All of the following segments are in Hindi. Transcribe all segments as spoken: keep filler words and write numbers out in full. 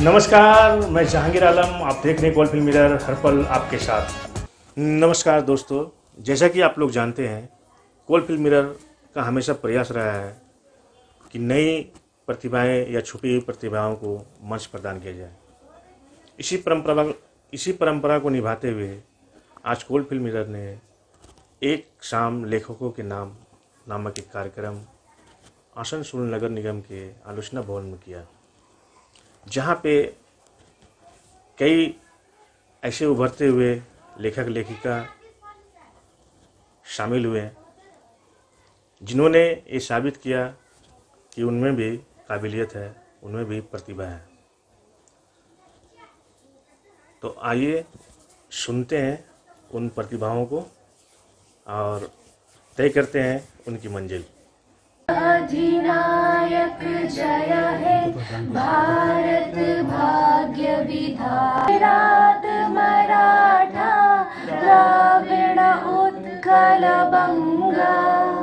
नमस्कार, मैं जहांगीर आलम। आप देख रहे हैं कोल फिल्म मिरर, हर पल आपके साथ। नमस्कार दोस्तों, जैसा कि आप लोग जानते हैं, कोल फिल्म मिरर का हमेशा प्रयास रहा है कि नई प्रतिभाएं या छुपी हुई प्रतिभाओं को मंच प्रदान किया जाए। इसी परंपरा इसी परंपरा को निभाते हुए आज कोल फिल्म मिरर ने एक शाम लेखकों के नाम नामक एक कार्यक्रम आसनसोल नगर निगम के आलोचना भवन में किया, जहाँ पे कई ऐसे उभरते हुए लेखक लेखिका शामिल हुए जिन्होंने ये साबित किया कि उनमें भी काबिलियत है, उनमें भी प्रतिभा है। तो आइए सुनते हैं उन प्रतिभाओं को और तय करते हैं उनकी मंजिल। अधिनायक जय है भारत भाग्य विधाता, मराठा द्राविड़ उत्कल बंगा,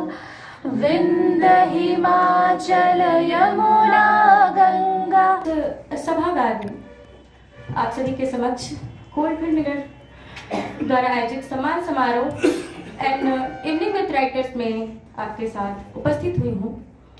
विंध्य हिमाचल यमुना गंगा। सभागार में आप सभी के समक्ष कोल फिल्म मिरर द्वारा आयोजित सम्मान समारोह एंड इवनिंग विद राइटर्स में आपके साथ उपस्थित हुई हूँ।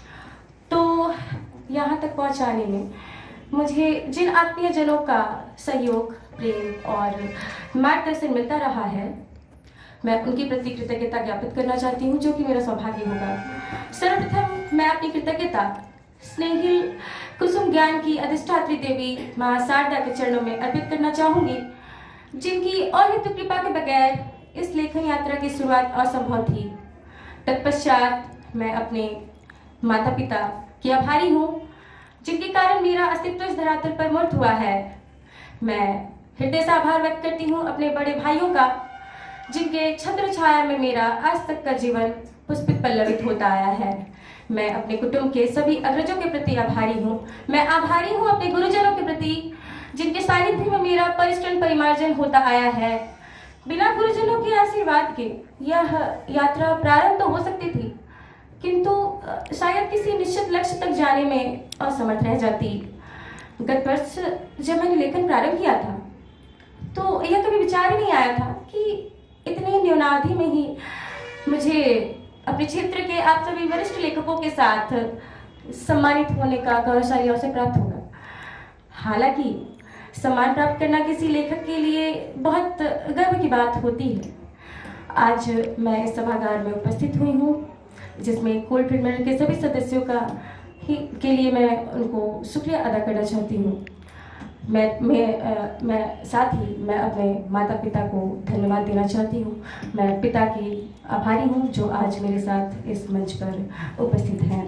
तो यहाँ तक पहुँचाने में मुझे जिन आत्मीय जनों का सहयोग, प्रेम और मार्गदर्शन मिलता रहा है, मैं उनकी प्रति कृतज्ञता ज्ञापित करना चाहती हूँ, जो कि मेरा सौभाग्य होगा। सर्वप्रथम मैं अपनी कृतज्ञता स्नेहिल कुसुम ज्ञान की अधिष्ठात्री देवी मां शारदा के चरणों में अर्पित करना चाहूंगी, जिनकी अहेतुक कृपा के बगैर इस लेखन यात्रा की शुरुआत असंभव थी। तत्पश्चात मैं अपने माता पिता की आभारी हूँ, जिनके कारण मेरा अस्तित्व इस धरातल पर मूर्त हुआ है। मैं हृदय से आभार व्यक्त करती हूँ अपने बड़े भाइयों का, जिनके छत्र छाया में मेरा आज तक का जीवन पुष्पित पल्लवित होता आया है। मैं अपने कुटुंब के सभी अग्रजों के प्रति आभारी हूँ। मैं आभारी हूँ अपने गुरुजनों के प्रति, जिनके सानिध्य में मेरा परिश्रम परिमार्जन होता आया है। बिना गुरुजनों के आशीर्वाद के यह यात्रा प्रारंभ तो हो सकती थी, किंतु शायद किसी निश्चित लक्ष्य तक जाने में असमर्थ रह जाती। गत वर्ष जब मैंने लेखन प्रारंभ किया था, तो यह कभी विचार ही नहीं आया था कि इतनी न्यूनावधि में ही मुझे अपने क्षेत्र के आप सभी वरिष्ठ लेखकों के साथ सम्मानित होने का गौरवशाली अवसर प्राप्त होगा। हालांकि सम्मान प्राप्त करना किसी लेखक के लिए बहुत गर्व की बात होती है। आज मैं इस सभागार में उपस्थित हुई हूँ, जिसमें कोल फिल्म मिरर के सभी सदस्यों का ही के लिए मैं उनको शुक्रिया अदा करना चाहती हूँ। मैं मैं आ, मैं साथ ही मैं अपने माता पिता को धन्यवाद देना चाहती हूँ। मैं पिता की आभारी हूँ, जो आज मेरे साथ इस मंच पर उपस्थित हैं।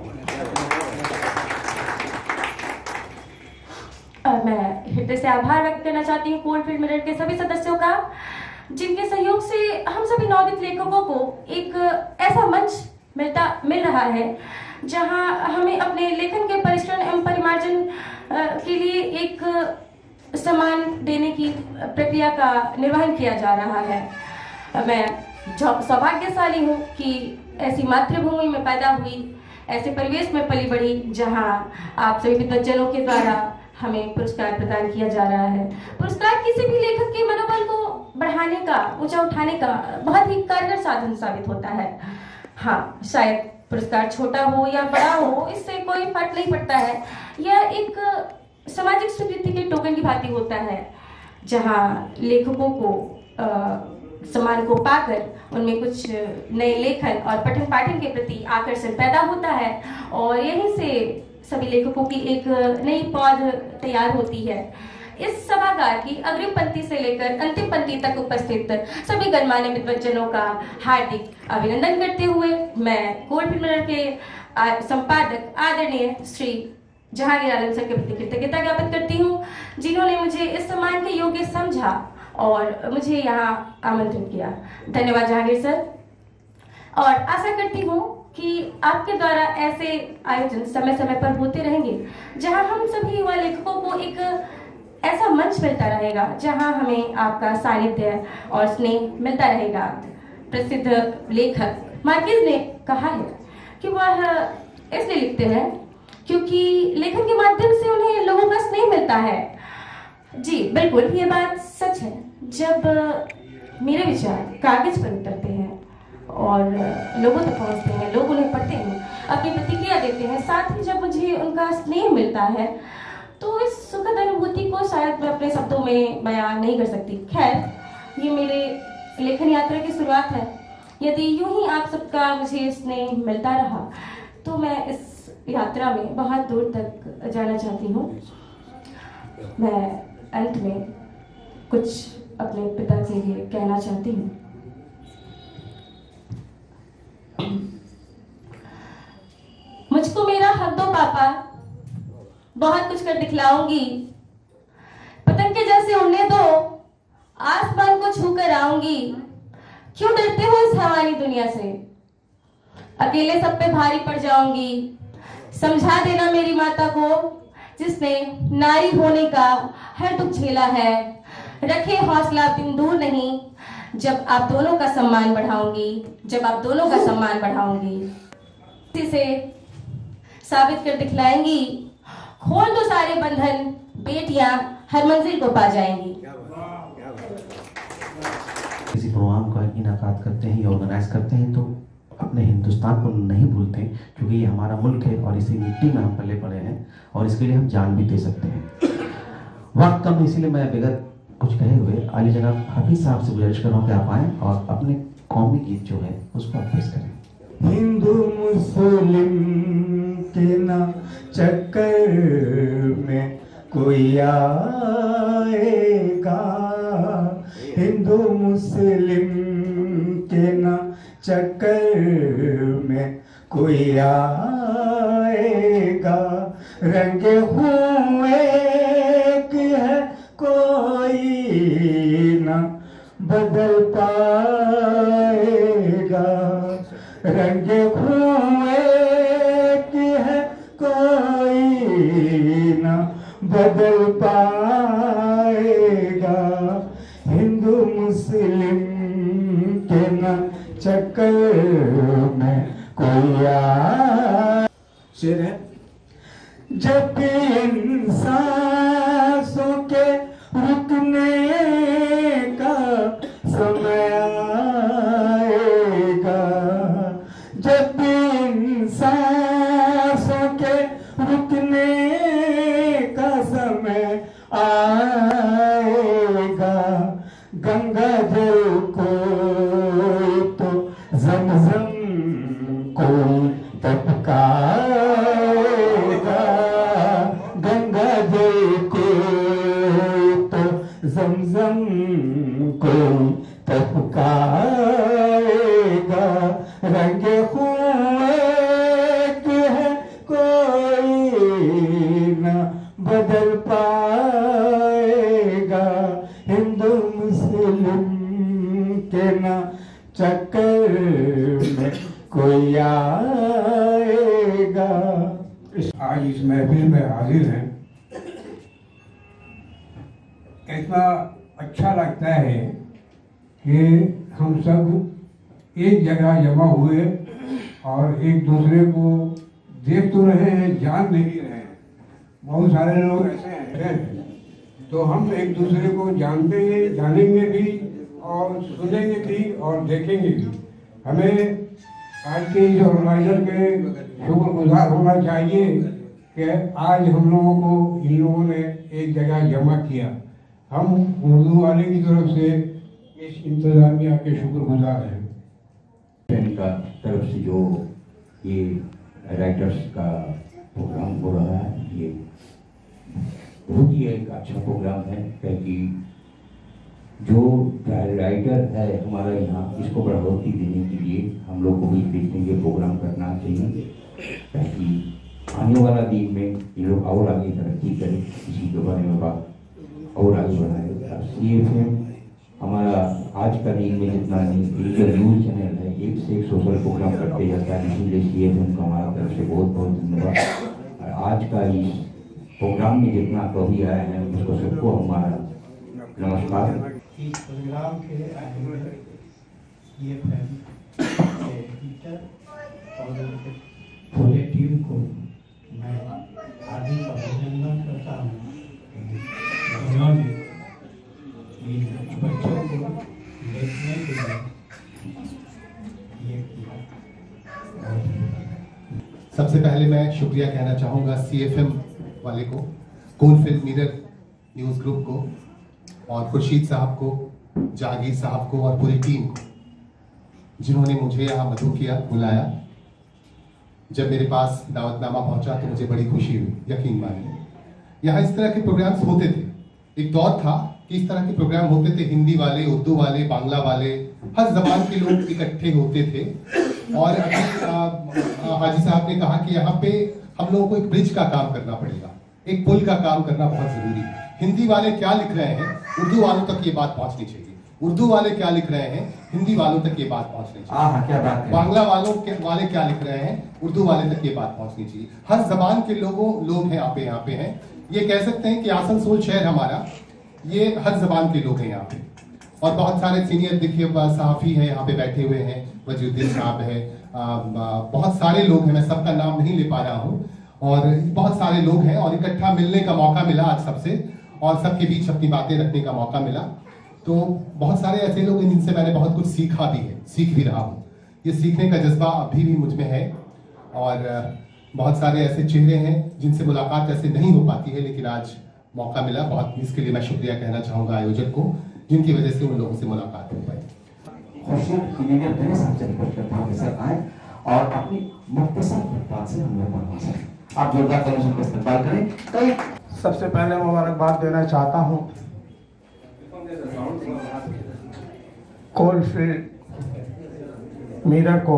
मैं हृदय से आभार व्यक्त करना चाहती हूँ कोल फिल्म मिरर के सभी सदस्यों का, जिनके सहयोग से हम सभी नवोदित लेखकों को एक ऐसा मंच मिलता मिल रहा है, जहां हमें अपने लेखन के परिश्रम एवं परिमार्जन के लिए एक सम्मान देने की प्रक्रिया का निर्वहन किया जा रहा है। मैं सौभाग्यशाली हूँ कि ऐसी मातृभूमि में पैदा हुई, ऐसे परिवेश में पली बढ़ी, जहां आप सभी विद्वज्जनों के द्वारा हमें पुरस्कार प्रदान किया जा रहा है। पुरस्कार किसी भी लेखक के मनोबल को बढ़ाने का, ऊंचा उठाने का बहुत ही कारगर साधन साबित होता है। हाँ, शायद पुरस्कार छोटा हो या बड़ा हो, इससे कोई फर्क नहीं पड़ता है। यह एक सामाजिक स्वीकृति के टोकन की भांति होता है, जहाँ लेखकों को सम्मान को पाकर उनमें कुछ नए लेखन और पठन पाठन के प्रति आकर्षण पैदा होता है, और यहीं से सभी लेखकों की एक नई पौध तैयार होती है। इस सभागार की अग्रिम पंक्ति से लेकर अंतिम पंक्ति तक उपस्थित सभी गणमान्य विद्वज्जनों का हार्दिक अभिनंदन करते हुए मैं कोल फिल्म मिरर के संपादक आदरणीय श्री जहांगीर आलम सर के प्रति कृतज्ञता ज्ञापित करती हूँ, जिन्होंने मुझे इस सम्मान के योग्य समझा और मुझे यहाँ आमंत्रित किया। धन्यवाद जहांगीर सर। और आशा करती हूँ कि आपके द्वारा ऐसे आयोजन समय समय पर होते रहेंगे, जहां हम सभी युवा लेखकों को एक ऐसा मंच मिलता रहेगा, जहां हमें आपका सानिध्य और स्नेह मिलता रहेगा। प्रसिद्ध लेखक मार्केज ने कहा है कि वह इसलिए लिखते हैं क्योंकि लेखन के माध्यम से उन्हें लोगों का स्नेह मिलता है। जी बिल्कुल, ये बात सच है। जब मेरे विचार कागज पर उतरते हैं और लोगों तक पहुंचते हैं, लोग उन्हें पढ़ते हैं, अपनी प्रतिक्रिया देते हैं, साथ ही जब मुझे उनका स्नेह मिलता है, तो इस सुखद अनुभूति को शायद मैं अपने शब्दों में बयान नहीं कर सकती। खैर, ये मेरे लेखन यात्रा की शुरुआत है। यदि यूं ही आप सबका मुझे स्नेह मिलता रहा तो मैं इस यात्रा में बहुत दूर तक जाना चाहती हूँ। मैं अंत में कुछ अपने पिता के लिए कहना चाहती हूँ। मुझको मेरा हक दो पापा, बहुत कुछ कर दिखलाऊंगी। पतंग के जैसे उड़ने दो, आसमान को छूकर आऊंगी। क्यों डरते हो इस हवानी दुनिया से, अकेले सब पे भारी पड़ जाऊंगी। समझा देना मेरी माता को, जिसने नारी होने का हर दुख झेला है। रखे हौसला, दिन दूर नहीं, जब आप दोनों का सम्मान बढ़ाऊंगी, जब आप दोनों का सम्मान बढ़ाऊंगी। इसी से साबित कर दिखलाएंगी, खोल दो सारे बंधन, बेटियां हर मंजिल को पा जाएंगी। किसी प्रोग्राम का इनाकात करते हैं या ऑर्गेनाइज करते हैं तो अपने हिंदुस्तान को नहीं भूलते, क्योंकि ये हमारा मुल्क है और इसी मिट्टी में हम पले पड़े हैं और इसके लिए हम जान भी दे सकते हैं। वक्त कम, इसीलिए मैं बेगत कुछ कहे हुए आली जनाब हाफिज साहब से गुजारिश कर रहा हूँ कि आप आएँ और अपने कौमी गीत जो है उसको आप पेश करें। हिंदू मुस्लिम के ना चक्कर में कोई आएगा, हिंदू मुस्लिम के ना चक्कर में कोई आएगा। रंगे हुए की है कोई ना बदल पाएगा। रंगे हुए की है कोई ना बदल पाएगा। हिंदू मुस्लिम के ना चक्कर में कोई आ शेर है। जब इंसानों के रुकने का समय आएगा, जब इंसानों के रुकने का समय आएगा। गंगा जल को तो ज़मज़म कोई टपकाएगा। गंगा जल को तो ज़मज़म कोई टपकाएगा। रंगे हुए है कोई ना बदल पाएगा। हिंदू मुस्लिम के ना चक्कर में कोई आएगा। आज इस महफिल में हाजिर हैं, इतना अच्छा लगता है कि हम सब एक जगह जमा हुए और एक दूसरे को देख तो रहे हैं, जान नहीं रहे हैं। बहुत सारे लोग ऐसे हैं, तो हम एक दूसरे को जानते हैं, जानेंगे भी और सुनेंगे भी और देखेंगे भी। हमें आज के इस ऑर्गेनाइजर के शुक्रगुजार होना चाहिए कि आज हम लोगों को इन लोगों ने एक जगह जमा किया। हम उर्दू वाले की तरफ से इस इंतजामिया के शुक्रगुजार हैं। का तरफ से जो ये राइटर्स का प्रोग्राम हो रहा है, ये बहुत ही एक अच्छा प्रोग्राम है, क्योंकि जो राइटर है हमारा यहाँ, इसको बढ़ोतरी देने के लिए हम लोग को भी देखने के प्रोग्राम करना चाहिए, ताकि आने वाला दिन में ये लोग और आगे तरक्की करें, इसी के बारे में बात और आगे बढ़ाए। सी एफ एम हमारा आज का दिन में जितना न्यूज़ चैनल है, एक से एक सोशल प्रोग्राम करते जाता है, इसीलिए सी एफ एम को हमारा तरफ से बहुत बहुत धन्यवाद। और आज का इस प्रोग्राम में जितना कवि आए हैं उसको सबको हमारा नमस्कार। इस प्रोग्राम के ये टीचर और पूरे टीम को मैं देखने के लिए ये किया। सबसे पहले मैं शुक्रिया कहना चाहूँगा सी एफ एम वाले को, कोलफील्ड मिरर न्यूज़ ग्रुप को, और खुर्शीद साहब को, जहांगीर साहब को और पूरी टीम को, जिन्होंने मुझे यहाँ मधु किया बुलाया। जब मेरे पास दावतनामा पहुंचा तो मुझे बड़ी खुशी हुई, यकीन मानिए। यहाँ इस तरह के प्रोग्राम्स होते थे, एक दौर था कि इस तरह के प्रोग्राम होते थे, हिंदी वाले, उर्दू वाले, बांग्ला वाले, हर जबान के लोग इकट्ठे होते थे। और अभी हाजी साहब ने कहा कि यहाँ पे हम लोगों को एक ब्रिज का काम करना पड़ेगा, एक पुल का काम करना बहुत जरूरी है। हिंदी वाले क्या लिख रहे हैं, उर्दू वालों तक ये बात पहुंचनी चाहिए। उर्दू वाले क्या लिख रहे हैं, हिंदी वालों तक ये बात पहुंचनी चाहिए। हाँ, क्या बात है। बांग्ला वालों के वाले क्या लिख रहे हैं, उर्दू वाले तक ये बात पहुंचनी चाहिए। हर जबान के लोगों लोग हैं यहाँ पे यहाँ पे हैं। ये कह सकते हैं कि आसनसोल शहर हमारा, ये हर जबान के लोग हैं यहाँ पे। और बहुत सारे सीनियर देखिए सहाफ़ी हैं यहाँ पे बैठे हुए हैं, वजीउद्दीन साहब है, बहुत सारे लोग हैं, मैं सबका नाम नहीं ले पा रहा हूँ। और बहुत सारे लोग हैं और इकट्ठा मिलने का मौका मिला आज सबसे, और सबके बीच अपनी बातें रखने का मौका मिला। तो बहुत सारे ऐसे लोग हैं जिनसे मैंने बहुत कुछ सीखा भी है, सीख भी रहा हूँ। ये सीखने का जज्बा अभी भी मुझ में है। और बहुत सारे ऐसे चेहरे हैं जिनसे मुलाकात ऐसे नहीं हो पाती है, लेकिन आज मौका मिला। बहुत इसके लिए मैं शुक्रिया कहना चाहूँगा आयोजक को, जिनकी वजह से उन लोगों से मुलाकात हो पाई। खुर्शीद इंजीनियर बने सबसे रिक्वेस्ट करता हूँ कि सर आए और अपनी मुख्तसर बात से हम लोग बनवा सकें। आप जोरदार तालियों से इस्तेमाल करें। कई सबसे पहले मुबारकबाद देना चाहता हूँ कोलफील्ड मिरर को,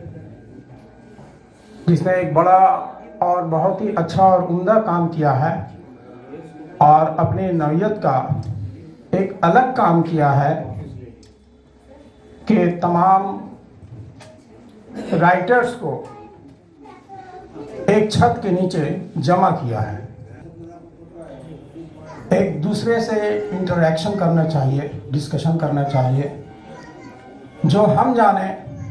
जिसने एक बड़ा और बहुत ही अच्छा और उम्दा काम किया है और अपनी नौयत का एक अलग काम किया है कि तमाम राइटर्स को एक छत के नीचे जमा किया है। एक दूसरे से इंटरेक्शन करना चाहिए, डिस्कशन करना चाहिए। जो हम जाने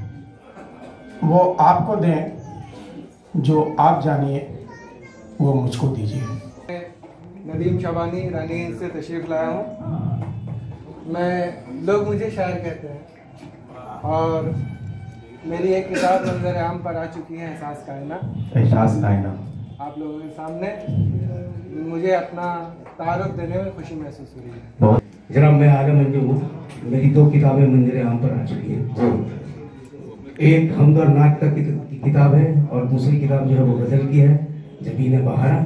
वो आपको दें, जो आप जानिए वो मुझको दीजिए। नदीम शाबानी रानी से तशरीफ़ लाया हूँ। मैं लोग मुझे शायर कहते हैं और मेरी एक किताब मंजर आम पर आ चुकी है, एहसास कायना। एहसास कायना आप लोगों के सामने मुझे अपना तारुफ देने में खुशी महसूस हो रही है। जनाब मैं आला मंजूर हूँ। मेरी दो किताबें मंजर आम पर आ चुकी है। एक हमद और नाट का किताब है और दूसरी किताब जो है वो गज़ल की है, जबीन बहारा।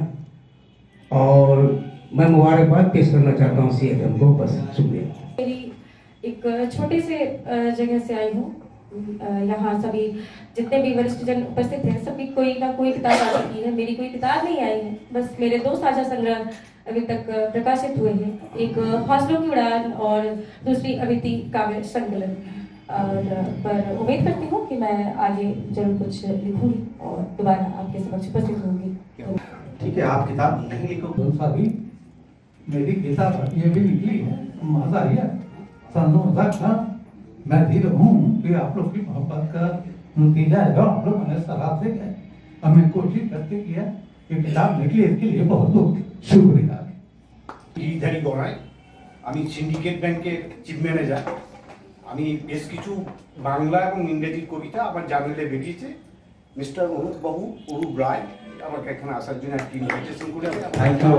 और मैं मुबारकबाद पेश करना चाहता हूँ सी एफ एम को। बस शुक्रिया। मेरी एक छोटे से जगह से आई हूँ। यहाँ सभी जितने भी वरिष्ठ जन उपस्थित हैं, सभी कोई ना कोई किताब आ चुकी है। मेरी कोई किताब नहीं आई है, बस मेरे दो साझा संग्रह अभी तक प्रकाशित हुए हैं, एक हौसलों की उड़ान और दूसरी अविति काव्य संकलन। और पर उम्मीद करती हूँ कि मैं आगे जरूर कुछ लिखूंगी और दोबारा आपके समक्ष उपस्थित होंगी। ठीक है, आप किताब नहीं लिखो। साथी मेरी किताब ये भी निकली है, मजा आया। सन दो हजार का मैं धीरे हूँ कि आप लोग की मोहब्बत का नतीजा है। आप लोग मैंने सलाह से गए, हमें कोशिश करते किया कि किताब निकली, इसके लिए बहुत बहुत शुक्रिया। ইধারি গড়াই আমি সিন্ডিকেট ব্যাংকের চিফ ম্যানেজার। আমি বেশ কিছু বাংলা এবং ইংরেজি কবিতা আমার জার্নালে বেরিয়েছে। মিস্টার অরূপ বাবু, অরূপ রায় আমাকে এখানে আসার জন্য একটি ইনভাইটেশন করে। Thank you.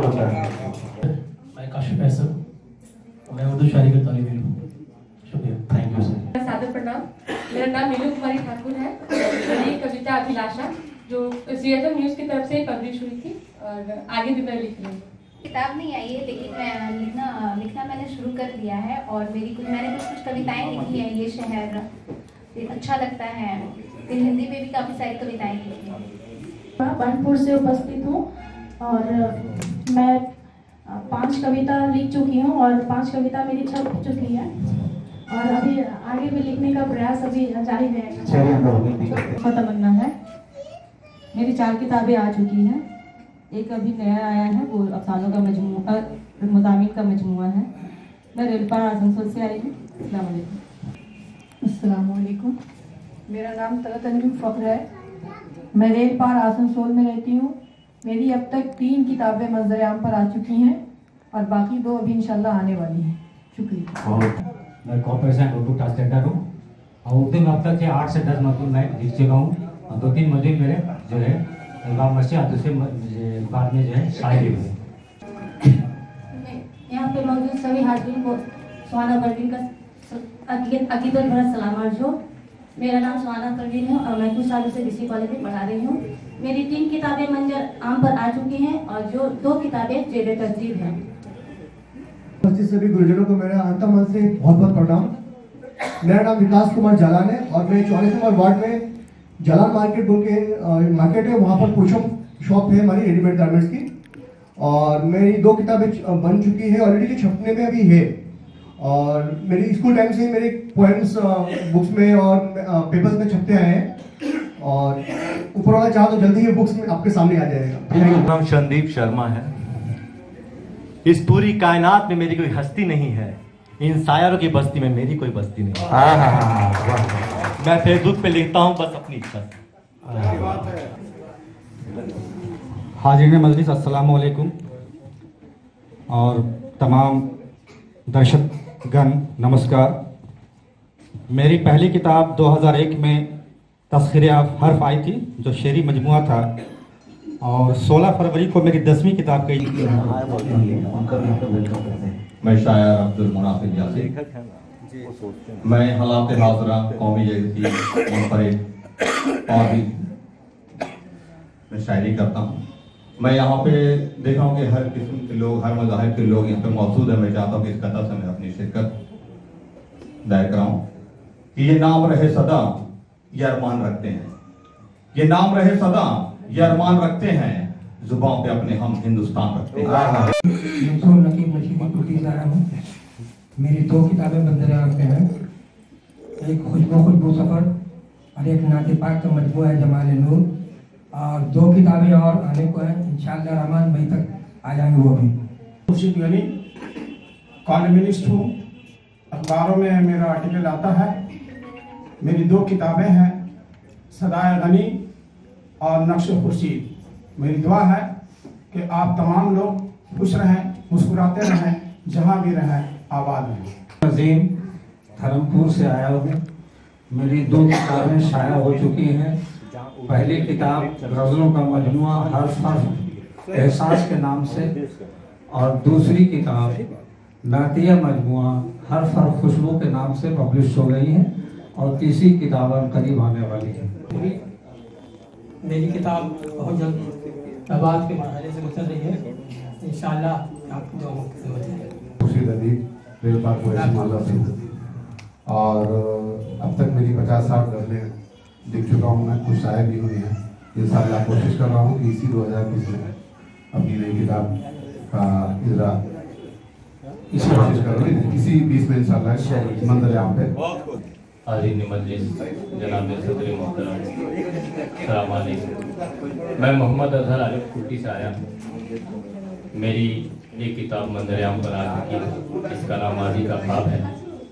मैं काशिफ फैसल, मैं उर्दू शायरी का तालिब इल्म हूँ। शुक्रिया। Thank you sir. सादर प्रणाम। मेरा नाम नीलू कुमारी ठाकुर है। मेरी कविता अभिलाषा जो सी एफ एम न्यूज़ की तरफ से पब्लिश हुई थी और आगे भी मैं लिख रही हूँ। किताब नहीं आई है, लेकिन मैं लिखना लिखना मैंने शुरू कर दिया है और मेरी कुछ मैंने कुछ कुछ कविताएं लिखी हैं। ये शहर ये अच्छा लगता है, फिर हिंदी में भी काफ़ी सारी कविताएं लिखी हैं। कानपुर से उपस्थित हूँ और मैं पांच कविता लिख चुकी हूँ और पांच कविता मेरी छप चुकी है और अभी आगे भी लिखने का प्रयास अभी जारी रहेगा। तमन्ना है। मेरी चार किताबें आ चुकी हैं, एक अभी नया आया है, वो अफसानों का मजमूआ, मज़ामीन का मजमूआ है। मैं रेलपार आसनसोल से आई हूँ। अस्सलाम वालेकुम। अस्सलाम वालेकुम। मेरा नाम तलत अंजुम फ़ख्र है। मैं रेलपार आसनसोल में रहती हूँ। मेरी अब तक तीन किताबें मंजर आम पर आ चुकी हैं और बाकी दो अभी इंशाल्लाह आने वाली हैं। शुक्रिया। मैं कॉर्पोरेशन उर्दू ट्रांसलेटर हूँ और उर्दू में अब तक के आठ से दस मजमून मैं लिख चुका हूँ और दो तीन मजमून मेरे जो है इमाम मस्जिद और दूसरे बाद में जो है शायरी हुई। यहाँ पे मौजूद सभी हाजिरीन को सुहाना परवीन का अकीदत भरा सलाम अर्ज हो। मेरा नाम सुहाना परवीन है और मैं कुछ सालों से ऋषि कॉलेज में पढ़ा रही हूँ। मेरी तीन किताबें मंजर आम पर आ चुकी हैं और जो दो किताबें जेर तरतीब हैं। उपस्थित सभी गुरुजनों को मेरा अंतम मन से बहुत बहुत प्रणाम। मेरा नाम विकास कुमार जालान है और मैं चौवालीस नंबर वार्ड में जालान मार्केट बोल के मार्केट है, वहाँ पर पुशअप शॉप है हमारी रेडीमेड गारमेंट्स की। और मेरी दो किताबें बन चुकी है ऑलरेडी, छपने में अभी है। और मेरी स्कूल टाइम से मेरे पोएम्स बुक्स में और पेपर्स में छपते आए हैं और ऊपर वाला चाहो तो जल्दी ही बुक्स में आपके सामने आ जाएगा। मेरा नाम संदीप शर्मा है। इस पूरी कायनात में मेरी कोई हस्ती नहीं है, इन शायरों की बस्ती में मेरी कोई बस्ती नहीं है। मैं फेसबुक पे लिखता हूँ बस अपनी इच्छा से। हाजिरीन मजलिस अस्सलाम वालेकुम और तमाम दर्शकगण नमस्कार। मेरी पहली किताब दो हज़ार एक में तस्खीर हर्फ आई थी जो शेरी मजमुआ था और सोलह फरवरी को मेरी दसवीं किताब कही। मैं शायर अब्दुल मुनाफिक यासिर, मैं हालात हाज़रा कौमी जगती मुनफरिद और भी मैं शायरी करता हूँ। मैं यहाँ पे देखा हूँ कि हर किस्म के लोग, हर मज़ाहिब के लोग यहाँ पे मौजूद है। मैं चाहता हूँ कि इस कथा से मैं अपनी शिरकत दायर कराऊँ कि ये नाम रहे सदा ये अरमान रखते हैं, ये नाम रहे सदा ये अरमान रखते हैं, जुबान पे अपने हम हिंदुस्तान रखते हैं। नकीब नशीबी कुर्ती आया हूँ। मेरी दो किताबें बंदर रखते हैं, एक खुशबू खुशबू सफ़र और एक नाते पाक का मजमू है जमाल नूर। और दो किताबें और आने को है, इंशाअल्लाह रहमान मई तक आ जाएंगे वो भी। खुर्शीद गनी कॉलमिस्ट हूँ, अखबारों में मेरा आर्टिकल आता है। मेरी दो किताबें हैं, सदाए गनी और नक्श खुर्शीद। मेरी दुआ है कि आप तमाम लोग खुश रहें, मुस्कुराते रहें, जहाँ भी रहें, आबाद रहें। नजीम धर्मपुर से आया हूँ। मेरी दो किताबें शाया हो चुकी हैं। पहली किताब गज़लों का मजमुआ हर्फ हर्फ एहसास के नाम से और दूसरी किताब नातिया मजमुआ हर्फ हर्फ खुशबू के नाम से पब्लिश हो गई है और तीसरी किताब करीब आने वाली है। मेरी किताब बहुत जल्द आवाज़ के मरहले से गुजर रही है, इंशाअल्लाह आपको जो खुर्शीद अली मेरे पास और अब तक मेरी पचास साठ गज़लें लिख चुका हूँ मैं, कुछ शायर भी हुई हैं। इंशाअल्लाह कोशिश कर रहा हूँ कि इसी दो हज़ार बीस में अपनी नई किताब का इजरा इसी कोशिश कर रहा हूँ, इसी बीस में इंशाअल्लाह मंदिर यहाँ पे। हाज़िरीन मजलिस जनाब सदर मोहतरम अस्सलाम वालेकुम। मैं मोहम्मद अजहर आरिफ कुटी से आया हूँ। मेरी एक किताब मंदिर आम पर आ चुकी है, इसका नाम माजी का ख्वाब है।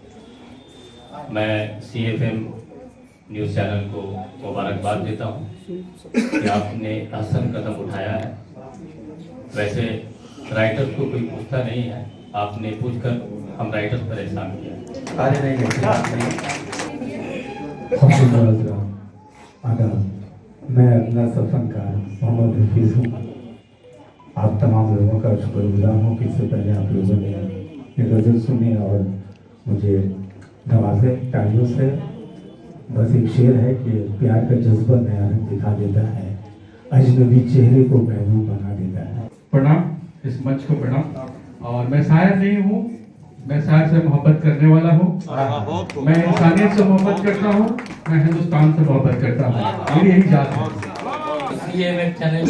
मैं C F M news channel को मुबारकबाद देता हूँ कि आपने हसन कदम उठाया है। वैसे राइटर्स को कोई पूछता नहीं है, आपने पूछकर हम राइटर्स पर एहसान किया। अरे नहीं मैं अपना फनकार मोहम्मद हफीज़ हूँ। आप तमाम लोगों का शुक्रगुजार हूँ कि इससे पहले आप लोगों ने ये गज़ल सुनी और मुझे नवाजे तालियों से। बस एक शेर है कि प्यार का जज्बा नया रंग दिखा देता है, अजनबी चेहरे को महबूब बना देता है। प्रणाम, इस मंच को प्रणाम। और मैं शायर नहीं हूँ, मैं शायर से मोहब्बत करने वाला हूँ। मैं इंसानियत से मोहब्बत करता हूँ, मैं हिंदुस्तान से मोहब्बत करता हूँ, मेरी यही जात है। ये वेब चैनल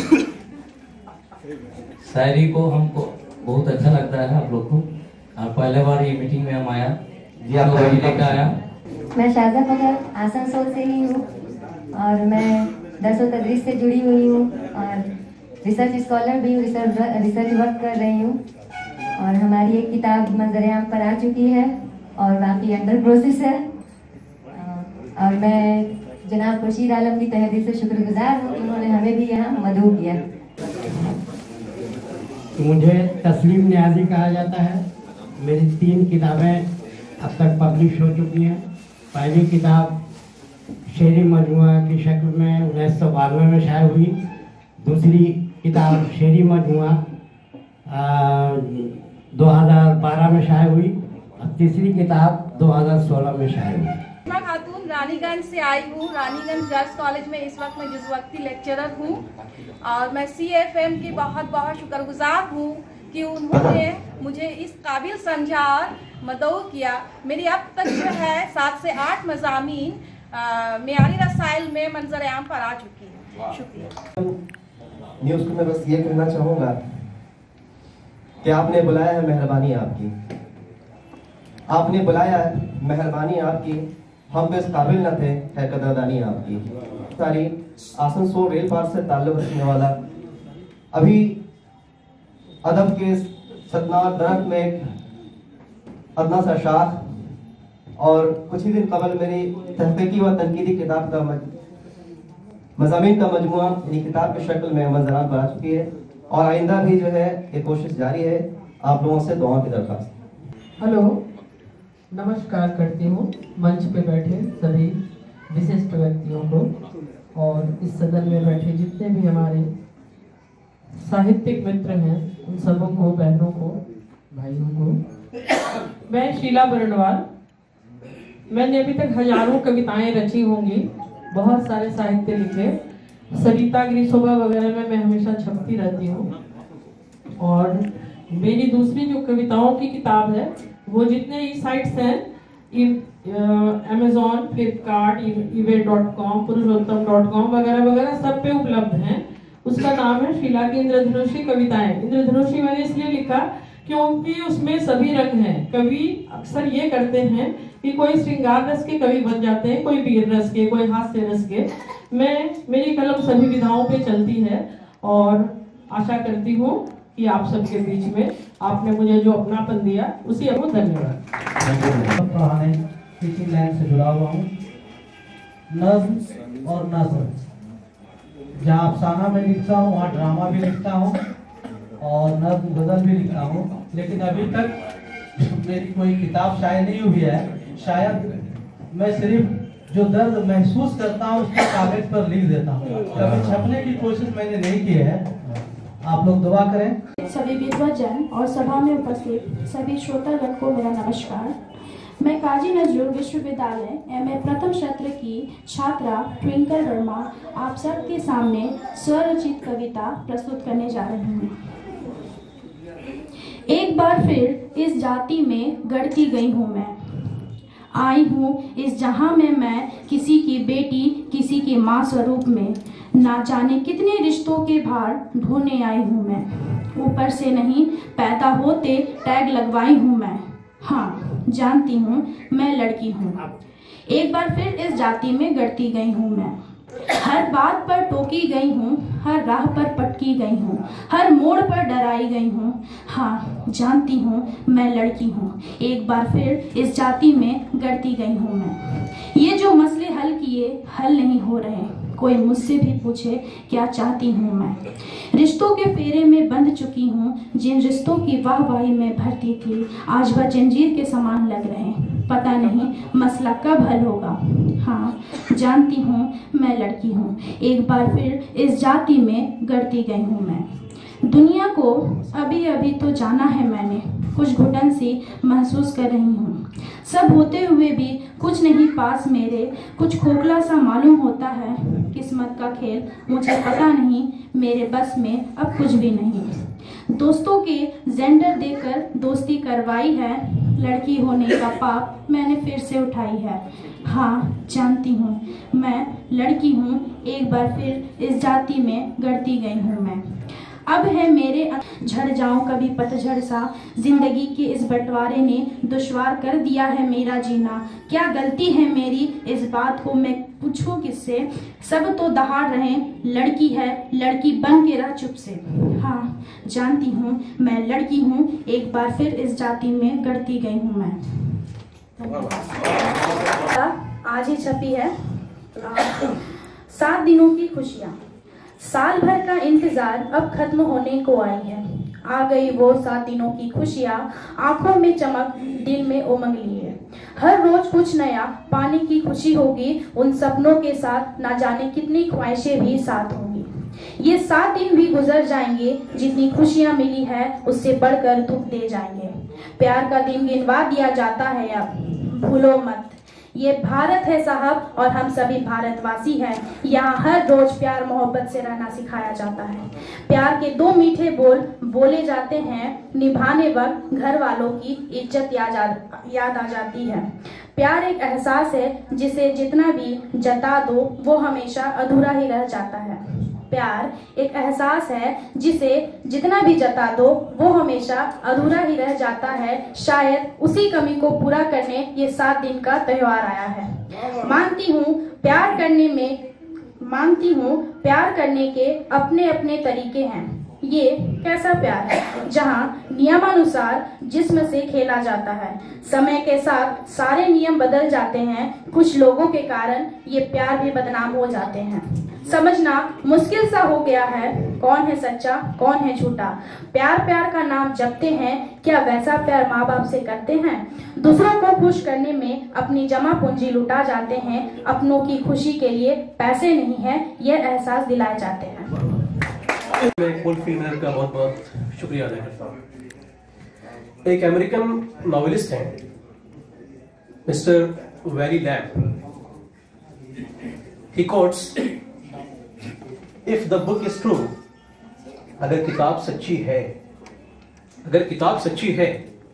शायरी को हमको बहुत अच्छा लगता है आप लोग को, और पहले बार ये मीटिंग में हम आया तो लेकर आया। मैं शारदा फखर आसनसोल से ही हूँ और मैं दरस व तदरीस से जुड़ी हुई हूँ और रिसर्च स्कॉलर भी हूँ, रिसर्च रिसर्च वर्क कर रही हूँ। और हमारी एक किताब मंजर आम पर आ चुकी है और बाकी अंडर प्रोसेस है। और मैं जनाब खुर्शीद आलम की तहे दिल से शुक्रगुजार हूँ कि उन्होंने हमें भी यहाँ मदऊ किया। मुझे तस्लीम न्याजी कहा जाता है। मेरी तीन किताबें अब तक पब्लिश हो चुकी हैं। पहली किताब शेरी मजमुआ की शक्ल में उन्नीस सौ बानवे में शाये हुई। दूसरी किताब शेरी मजमुआ दो हज़ार बारह में शाये हुई और तीसरी किताब दो हज़ार सोलह में शाये हुई। मैं खातून रानीगंज से आई हूँ। रानीगंज गर्ल्स कॉलेज में इस वक्त मैं जिस वक्ती लेक्चरर हूँ और मैं सी एफ एम की बहुत बहुत शुक्रगुजार हूँ कि उन्होंने मुझे इस काबिल समझा और मदऊ किया। मेरी अब तक जो है सात से आठ मज़ामीन मेयारी रसाइल में मंजर आम पर आ चुकी है। शुक्रिया। न्यूज़ को मैं बस ये कहना चाहूँगा कि आपने बुलाया है, मेहरबानी आपकी। आपने बुलाया है, मेहरबानी आपकी। हम भी इस काबिल न थे, है कदरदानी आपकी। सारी आसनसोल रेल पार्क से ताल्लुक रखने वाला अभी अदब के सतनार दरख्त में एक अदना सा शाख और कुछ ही दिन कबल मेरी तहकीकी व तनकीदी किताब का मज़ामीन का मजमुआ यानी किताब की शक्ल में मंजरान पर आ चुकी है और आइंदा भी जो है ये कोशिश जारी है। आप लोगों से दुआ की दरख्वास्त। हेलो, नमस्कार करती हूँ मंच पे बैठे सभी विशिष्ट व्यक्तियों को और इस सदन में बैठे जितने भी हमारे साहित्यिक मित्र हैं उन सबों को, बहनों को, भाइयों को। मैं शीला बरनवाल। मैंने अभी तक हजारों कविताएं रची होंगी, बहुत सारे साहित्य लिखे। सरिता ग्रीशोभा वगैरह में मैं हमेशा छपती रहती हूँ और मेरी दूसरी जो कविताओं की किताब है वो जितने ई साइट्स हैं, Amazon, Flipkart, eBay dot com, Purushottam dot com वगैरह वगैरह सब पे उपलब्ध हैं। उसका नाम है शीला की इंद्रधनुषी कविताएं। इंद्रधनुषी मैंने इसलिए लिखा क्योंकि उसमें सभी रंग हैं। कवि अक्सर ये करते हैं कि कोई श्रृंगार रस के कवि बन जाते हैं, कोई वीर रस के, कोई हास्य रस के। मैं मेरी कलम सभी विधाओं पे चलती है और आशा करती हूँ कि आप सबके बीच में आपने मुझे जो अपनापन दिया उसी को धन्यवाद। टीचिंग लाइन से जुड़ा हुआ हूँ। नज्म और नज़्म, जहाँ अफसाना में लिखता हूँ वहाँ ड्रामा भी लिखता हूँ और नज्म गज़ल भी लिखता हूँ, लेकिन अभी तक मेरी कोई किताब शायद नहीं हुई है। शायद मैं सिर्फ जो दर्द महसूस करता हूँ उसको कागज पर लिख देता हूँ। कभी छपने की कोशिश मैंने नहीं की है। आप लोग दुआ करें। सभी विद्वजन और सभा में उपस्थित सभी श्रोतागण को मेरा नमस्कार। मैं काजी नजरुल विश्वविद्यालय एम ए प्रथम सत्र की छात्रा ट्विंकल वर्मा आप सबके सामने स्वरचित कविता प्रस्तुत करने जा रही हूँ। एक बार फिर इस जाति में गढ़ती गई हूँ मैं, आई हूँ इस जहां में मैं किसी की बेटी, किसी की माँ स्वरूप में। ना जाने कितने रिश्तों के भार ढोने आई हूँ मैं। ऊपर से नहीं पैदा होते टैग लगवाई हूँ मैं। हाँ, जानती हूँ मैं लड़की हूँ। एक बार फिर इस जाति में गढ़ती गई हूँ मैं। हर बात पर टोकी गई हूँ, हर राह पर पटकी गई हूँ, हर मोड़ पर डराई गई हूँ। हाँ, जानती हूँ मैं लड़की हूँ। एक बार फिर इस जाति में गढ़ती गई हूँ मैं। ये जो मसले हल किए हल नहीं हो रहे, कोई मुझसे भी पूछे क्या चाहती हूँ मैं। रिश्तों के फेरे में बंध चुकी हूँ, जिन रिश्तों की वाहवाही में भरती थी आज वह जंजीर के समान लग रहे। पता नहीं मसला कब हल होगा। हाँ, जानती हूँ मैं लड़की हूँ। एक बार फिर इस जाति में गढ़ती गई हूँ मैं। दुनिया को अभी अभी तो जाना है मैंने, कुछ घुटन सी महसूस कर रही हूँ। सब होते हुए भी कुछ नहीं पास मेरे, कुछ खोखला सा मालूम होता है। किस्मत का खेल मुझे पता नहीं, मेरे बस में अब कुछ भी नहीं। दोस्तों के जेंडर देकर दोस्ती करवाई है, लड़की होने का पाप मैंने फिर से उठाई है। हाँ, जानती हूँ मैं लड़की हूँ। एक बार फिर इस जाति में गढ़ती गई हूँ मैं। अब है मेरे झड़ जाऊं कभी पतझड़ सा, जिंदगी के इस बंटवारे ने दुश्वार कर दिया है मेरा जीना। क्या गलती है मेरी इस बात को मैं पूछूं किससे। सब तो दहाड़ रहे, लड़की है लड़की बन के रह चुप से। हाँ, जानती हूँ मैं लड़की हूँ। एक बार फिर इस जाति में गढ़ती गई हूँ मैं। आज ही छपी है सात दिनों की खुशियाँ। साल भर का इंतजार अब खत्म होने को आई है। आ गई वो सात दिनों की खुशियाँ, आंखों में चमक दिल में उमंग लिए। हर रोज कुछ नया पाने की खुशी होगी, उन सपनों के साथ ना जाने कितनी ख्वाहिशें भी साथ होंगी। ये सात दिन भी गुजर जाएंगे, जितनी खुशियां मिली है उससे बढ़कर दुख दे जाएंगे। प्यार का दिन गिनवा दिया जाता है, अब भूलो मत ये भारत है साहब, और हम सभी भारतवासी हैं। यहाँ हर रोज प्यार मोहब्बत से रहना सिखाया जाता है। प्यार के दो मीठे बोल बोले जाते हैं, निभाने वक्त घर वालों की इज्जत याद याद आ जाती है। प्यार एक एहसास है जिसे जितना भी जता दो वो हमेशा अधूरा ही रह जाता है। प्यार एक एहसास है जिसे जितना भी जता दो वो हमेशा अधूरा ही रह जाता है। शायद उसी कमी को पूरा करने ये सात दिन का त्योहार आया है। मानती हूँ प्यार करने में मानती हूँ प्यार करने के अपने अपने तरीके हैं। ये कैसा प्यार है जहाँ नियमानुसार जिस्म से खेला जाता है। समय के साथ सारे नियम बदल जाते हैं, कुछ लोगों के कारण ये प्यार भी बदनाम हो जाते हैं। समझना मुश्किल सा हो गया है, कौन है सच्चा कौन है झूठा। प्यार प्यार का नाम जपते हैं, क्या वैसा प्यार माँ बाप से करते हैं। दूसरों को खुश करने में अपनी जमा पूंजी लुटा जाते हैं, अपनों की खुशी के लिए पैसे नहीं है यह एहसास दिलाए जाते हैं। मैं कोल्ड फील्डर का बहुत बहुत शुक्रिया अदा करता हूँ। एक अमेरिकन नॉवेलिस्ट हैं मिस्टर वेरी लैब। He quotes, if the book is true, अगर किताब सच्ची है अगर किताब सच्ची है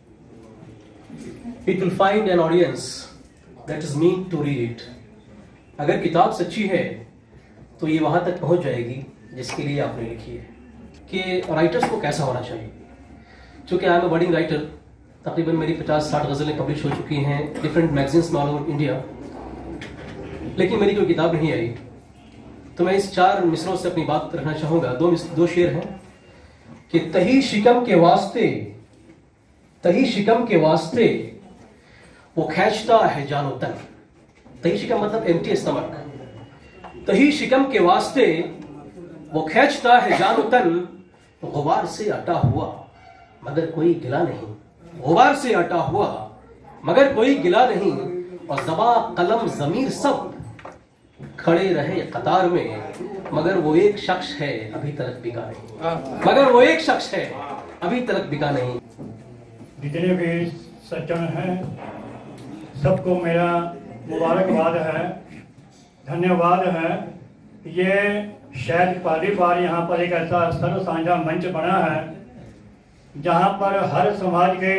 it will find an audience that is mean to read it. अगर किताब सच्ची है तो ये वहां तक पहुंच जाएगी जिसके लिए आपने लिखी है। कि राइटर्स को कैसा होना चाहिए। चूंकि I am a budding writer, तकरीबन मेरी पचास साठ गज़लें पब्लिश हो चुकी हैं डिफरेंट मैगजीन्स में ऑल ओवर इंडिया, लेकिन मेरी कोई किताब नहीं आई। तो मैं इस चार मिसरों से अपनी बात रखना चाहूंगा। दो दो शेर हैं कि तही शिकम के वास्ते तही शिकम के वास्ते वो खींचता है जानो तन। तही शिकम मतलब एम्प्टी स्टमक। तही शिकम के वास्ते वो खींचता है जानो तन, गुबार से अटा हुआ मगर कोई गिला नहीं। गुबार से अटा हुआ मगर कोई गिला नहीं। और ज़बा कलम ज़मीर सब खड़े रहे कतार में, मगर वो एक शख्स है अभी तक बिका नहीं। मगर वो एक शख्स है अभी तक बिका नहीं। जितने भी सज्जन हैं सबको मेरा मुबारकबाद है, धन्यवाद है। ये शायद पहली बार यहाँ पर एक ऐसा सर्व साझा मंच बना है जहाँ पर हर समाज के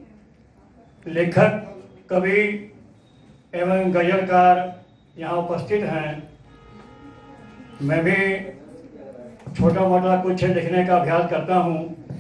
लेखक, कवि एवं गजलकार यहाँ उपस्थित हैं। मैं भी छोटा मोटा कुछ लिखने का अभ्यास करता हूँ।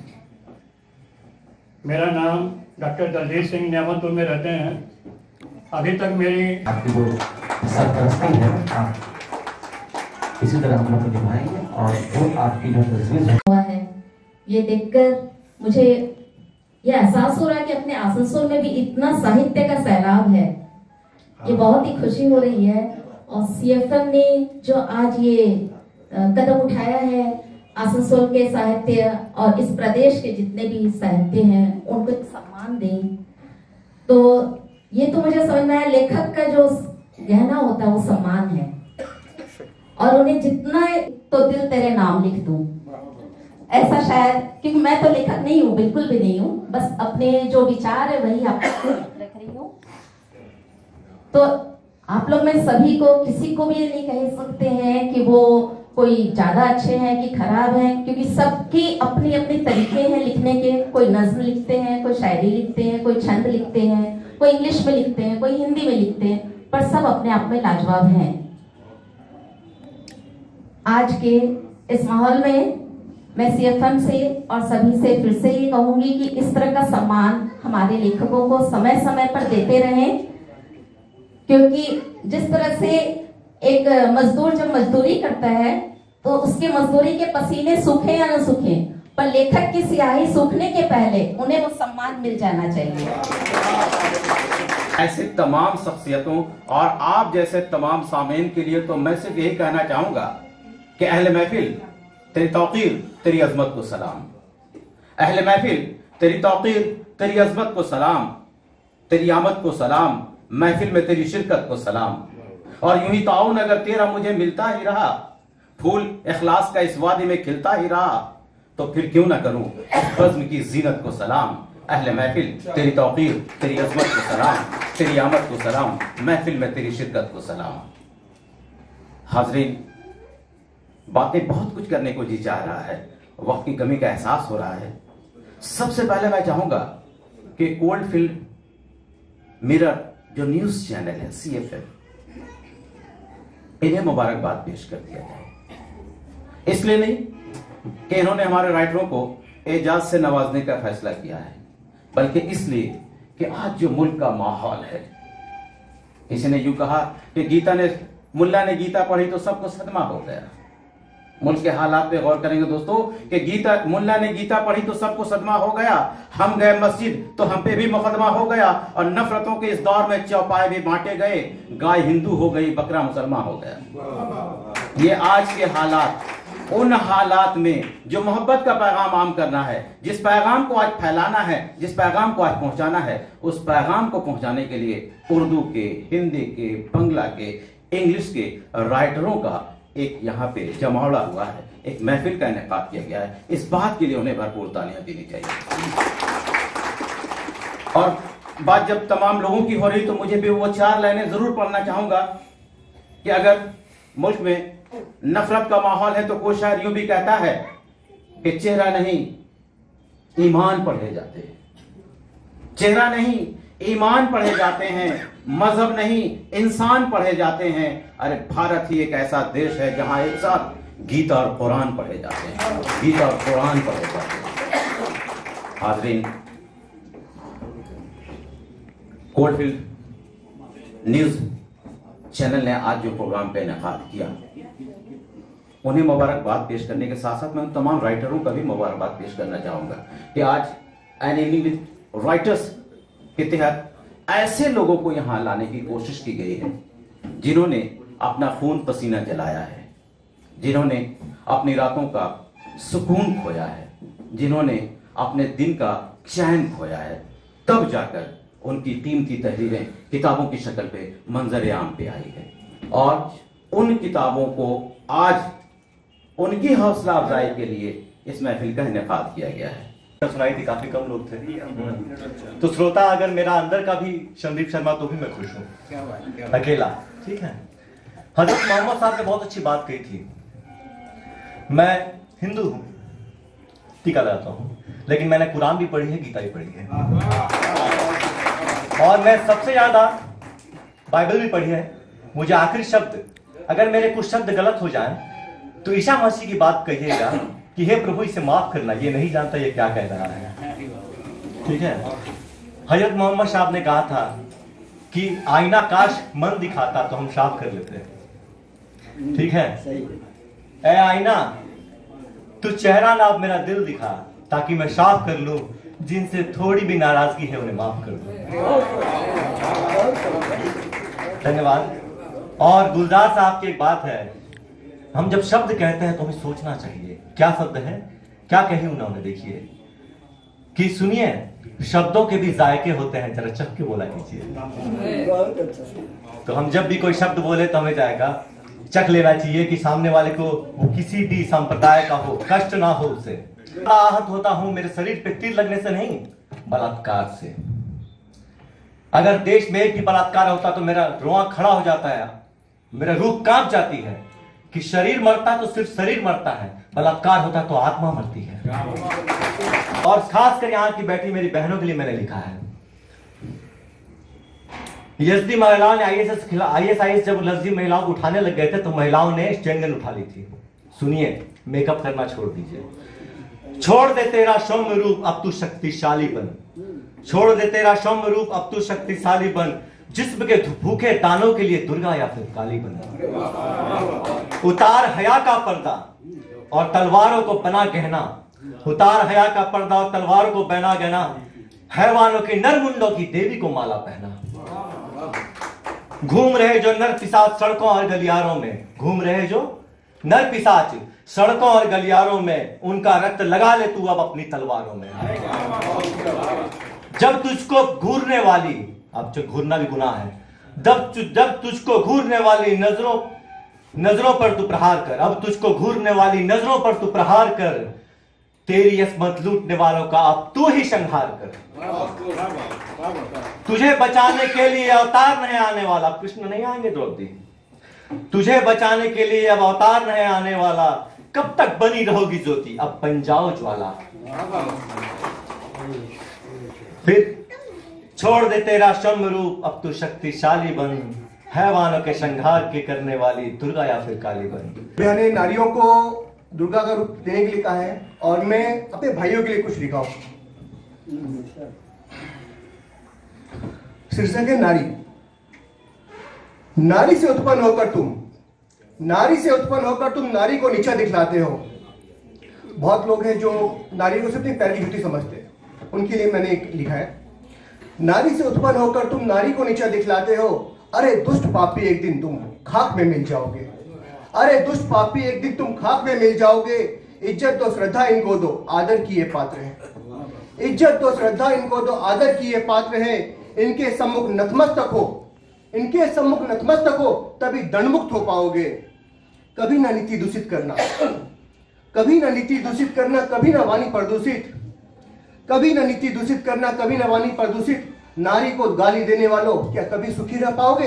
मेरा नाम डॉक्टर दलजीत सिंह नियामतपुर में रहते हैं। अभी तक मेरी आपकी जो सरपरस्ती है आप इसी तरह हम लोग निभाएंगे और वो आपकी जो तस्वीर हुआ है ये देखकर मुझे ये एहसास हो रहा है कि अपने आसनसोल में भी इतना साहित्य का सैलाब है। ये बहुत ही खुशी हो रही है। और सीएफएम ने जो आज ये कदम उठाया है आसनसोल के साहित्य और इस प्रदेश के जितने भी साहित्य हैं उनको एक सम्मान दें, तो ये तो मुझे समझ में आया लेखक का जो गहना होता है वो सम्मान है। और उन्हें जितना तो दिल तेरे नाम लिख दूं, ऐसा शायद, क्योंकि मैं तो लेखक नहीं हूँ, बिल्कुल भी नहीं हूँ, बस अपने जो विचार है वही आपको रख रही हूँ। तो आप लोग में सभी को, किसी को भी ये नहीं कह सकते हैं कि वो कोई ज्यादा अच्छे हैं कि खराब हैं, क्योंकि सबके अपने अपने तरीके हैं लिखने के। कोई नज्म लिखते हैं, कोई शायरी लिखते हैं, कोई छंद लिखते हैं, कोई इंग्लिश में लिखते हैं, कोई हिंदी में लिखते हैं, पर सब अपने आप में लाजवाब हैं। आज के इस माहौल में मैं सीएफएम से और सभी से फिर से ये कहूंगी कि इस तरह का सम्मान हमारे लेखकों को समय समय पर देते रहें, क्योंकि जिस तरह से एक मजदूर जब मजदूरी करता है तो उसके मजदूरी के पसीने सूखे या न सूखे, पर लेखक की स्याही सूखने के पहले उन्हें वो सम्मान मिल जाना चाहिए। ऐसे तमाम शख्सियतों और आप जैसे तमाम सामीन के लिए तो मैं सिर्फ यही कहना चाहूंगा कि अहले महफिल तेरी तौकीर तेरी अजमत को सलाम। अहले महफिल तेरी तौकीर तेरी अजमत को सलाम। तेरी आमद को सलाम, महफिल में तेरी शिरकत को सलाम। और यूं ही ताउन अगर तेरा मुझे मिलता ही रहा, फूल इखलास का इस वादी में खिलता ही रहा, तो फिर क्यों ना करूं बज़्म की जीनत को सलाम। अहले महफिल तेरी तौकीर, तेरी अज़मत को सलाम, तेरी आमद को सलाम, महफिल में तेरी शिरकत को सलाम। हाज़रीन, बातें बहुत कुछ करने को जी चाह रहा है, वक्त की कमी का एहसास हो रहा है। सबसे पहले मैं चाहूंगा कि कोल्डफील्ड मिरर जो न्यूज चैनल है सी एफ एम, इन्हें मुबारकबाद पेश कर दिया जाए। इसलिए नहीं कि इन्होंने हमारे राइटरों को एजाज से नवाजने का फैसला किया है, बल्कि इसलिए कि आज जो मुल्क का माहौल है, किसी ने यूं कहा कि गीता ने मुल्ला ने गीता पढ़ी तो सबको सदमा हो गया। मुल्क के हालात पे गौर करेंगे दोस्तों कि गीता मुल्ला ने गीता पढ़ी तो सबको सदमा हो गया, हम गए मस्जिद तो हम पे भी मुकदमा हो गया, और नफरतों के इस दौर में चौपाए भी बांटे गए, गाय हिंदू हो गई बकरा मुसलमान हो गया। ये आज के हालात, उन हालात में जो मोहब्बत का पैगाम आम करना है, जिस पैगाम को आज फैलाना है, जिस पैगाम को आज पहुंचाना है, उस पैगाम को पहुंचाने के लिए उर्दू के, हिंदी के, बंगला के, इंग्लिश के राइटरों का एक यहाँ पे जमावड़ा हुआ है, एक महफिल का इनेकाद किया गया है। इस बात के लिए उन्हें भरपूर तालियां देनी चाहिए। और बात जब तमाम लोगों की हो रही तो मुझे भी वो चार लाइनें जरूर पढ़ना चाहूंगा कि अगर मुल्क में नफरत का माहौल है तो कोई शायर यूं भी कहता है कि चेहरा नहीं ईमान पढ़े जाते हैं, चेहरा नहीं ईमान पढ़े जाते हैं, मजहब नहीं इंसान पढ़े जाते हैं। अरे भारत ही एक ऐसा देश है जहां एक साथ गीता और कुरान पढ़े जाते हैं, गीता और कुरान पढ़े जाते हैं। हाज़रीन, कोल्डफील्ड न्यूज चैनल ने आज जो प्रोग्राम पे इनेकाद किया, उन्हें मुबारकबाद पेश करने के साथ साथ मैं उन तमाम राइटरों का भी मुबारकबाद पेश करना चाहूंगा कि आज एन इवनिंग विद राइटर्स के तहत ऐसे लोगों को यहां लाने की कोशिश की गई है जिन्होंने अपना खून पसीना जलाया है, जिन्होंने अपनी रातों का सुकून खोया है, जिन्होंने अपने दिन का चैन खोया है, तब जाकर उनकी कीमती तहरीरें किताबों की शक्ल पे मंजर आम पे आई है। और उन किताबों को आज उनकी हौसला अफजाई के लिए इस महफिल का इनेकाद किया गया है। सुनाई थी, काफी कम लोग थे, तो श्रोता अगर मेरा अंदर का भी संदीप शर्मा तो भी मैं खुश हूँ, अकेला ठीक है। हजरत मोहम्मद साहब ने बहुत अच्छी बात कही थी। मैं हिंदू हूँ, टीका लगाता हूँ, लेकिन मैंने कुरान भी पढ़ी है, गीता भी पढ़ी है, और मैं सबसे ज्यादा बाइबल भी पढ़ी है। मुझे आखिरी शब्द, अगर मेरे कुछ शब्द गलत हो जाएं तो ईसा मसीह की बात कहिएगा कि हे प्रभु इसे माफ करना, ये नहीं जानता ये क्या कह रहा है, ठीक है। हजरत मोहम्मद साहब ने कहा था कि आईना काश मन दिखाता तो हम साफ कर लेते, ठीक है। ए आईना, तू चेहरा ना अब मेरा दिल दिखा, ताकि मैं साफ कर लूं, जिनसे थोड़ी भी नाराजगी है उन्हें माफ कर दूं। धन्यवाद। और गुलजार साहब की एक बात है, हम जब शब्द कहते हैं तो हमें सोचना चाहिए क्या शब्द है, क्या कही उन्होंने। देखिए कि सुनिए, शब्दों के भी जायके होते हैं, जरा चख के बोला कीजिए। तो हम जब भी कोई शब्द बोले तो हमें जाएगा चख लेना चाहिए कि सामने वाले को वो किसी भी संप्रदाय का हो, कष्ट ना हो उसे। आहत होता हूं मेरे शरीर पे तीर लगने से नहीं, बलात्कार से। अगर देश में एक भी बलात्कार होता तो मेरा रोआ खड़ा हो जाता है, मेरा रूह कांप जाती है कि शरीर मरता तो सिर्फ शरीर मरता है, बलात्कार होता तो आत्मा मरती है। और खासकर यहां की बैठी मेरी बहनों के लिए मैंने लिखा है, यजदी महिलाओं ने आईएएस खिलाफ आईएएस आईएएस जब लफ्जी महिलाओं को उठाने लग गए थे तो महिलाओं ने स्टैंड गन उठा ली थी। सुनिए, मेकअप करना छोड़ दीजिए, छोड़ दे तेरा सौम्य रूप अब तू शक्तिशाली बन, छोड़ दे तेरा सौम्य रूप अब तू शक्तिशाली बन, जिस्म के भूखे दानों के लिए दुर्गा या फिर काली बन। उतार हया का पर्दा और तलवारों को बना गहना, उतार हया का पर्दा और तलवारों को बना गहना, हैवानों के नर मुंडों की देवी को माला पहना। घूम रहे जो नर पिशाच सड़कों और गलियारों में, घूम रहे जो नर पिशाच सड़कों और गलियारों में, उनका रक्त लगा ले तू अब अपनी तलवारों में। जब तुझको घूरने वाली अब जो घूरना भी गुनाह है। जब जब तुझको घूरने वाली नजरों नजरों पर तू प्रहार कर, अब तुझको घूरने वाली नजरों पर तू प्रहार कर, तेरी असमत लूटने वालों का अब तू ही संहार कर। तुझे बचाने के लिए अवतार नहीं आने वाला, कृष्ण नहीं आएंगे द्रौपदी, तुझे बचाने के लिए अब अवतार नहीं आने वाला, कब तक बनी रहोगी ज्योति, अब बन जाओ ज्वाला। फिर छोड़ दे तेरा सौम्य रूप, अब तू शक्तिशाली बन, हैवानों के संहार के करने वाली दुर्गा या फिर काली बन। मैंने नारियों को दुर्गा का रूप देने के लिए कहा है और मैं अपने भाइयों के लिए कुछ लिखा हूं। शीर्षक है नारी। नारी से उत्पन्न होकर तुम नारी से उत्पन्न होकर तुम नारी को नीचा दिखलाते हो। बहुत लोग हैं जो नारी को सिर्फ अपनी पैर की जूती समझते हैं, उनके लिए मैंने एक लिखा है। नारी से उत्पन्न होकर तुम नारी को नीचा दिखलाते हो, अरे दुष्ट पापी एक दिन तुम खाक में मिल जाओगे। अरे दुष्ट पापी एक दिन तुम खाक में मिल जाओगे। इज्जत दो श्रद्धा इनको दो, आदर की ये पात्र है। इज्जत दो श्रद्धा इनको दो, आदर की ये पात्र है। इनके सम्मुख नतमस्तक हो, इनके सम्मुख नतमस्तक हो, तभी दंडमुक्त हो पाओगे। कभी ना नीति दूषित करना, कभी ना नीति दूषित करना, कभी ना वाणी प्रदूषित, कभी ना नीति दूषित करना, कभी ना वाणी प्रदूषित। नारी को गाली देने वालों क्या कभी सुखी रह पाओगे?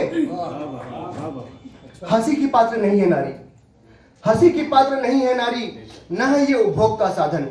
हंसी की पात्र नहीं है नारी, हंसी की पात्र नहीं है नारी, न है ये उपभोग का साधन।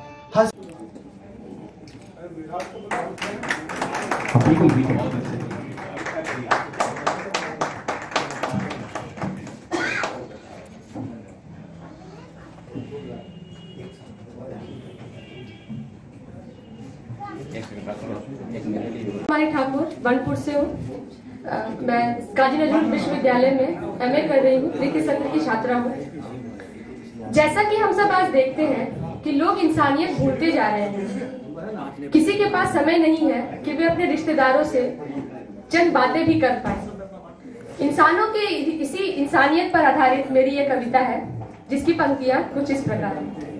हमारी ठाकुर बनपुर से हूँ। मैं काजी नजरुल विश्वविद्यालय में एमए कर रही हूँ, द्वितीय सत्र की छात्रा हूँ। जैसा कि हम सब आज देखते हैं कि लोग इंसानियत भूलते जा रहे हैं। किसी के पास समय नहीं है कि वे अपने रिश्तेदारों से चंद बातें भी कर पाए। इंसानों के इसी इंसानियत पर आधारित मेरी ये कविता है, जिसकी पंक्तियां कुछ इस प्रकार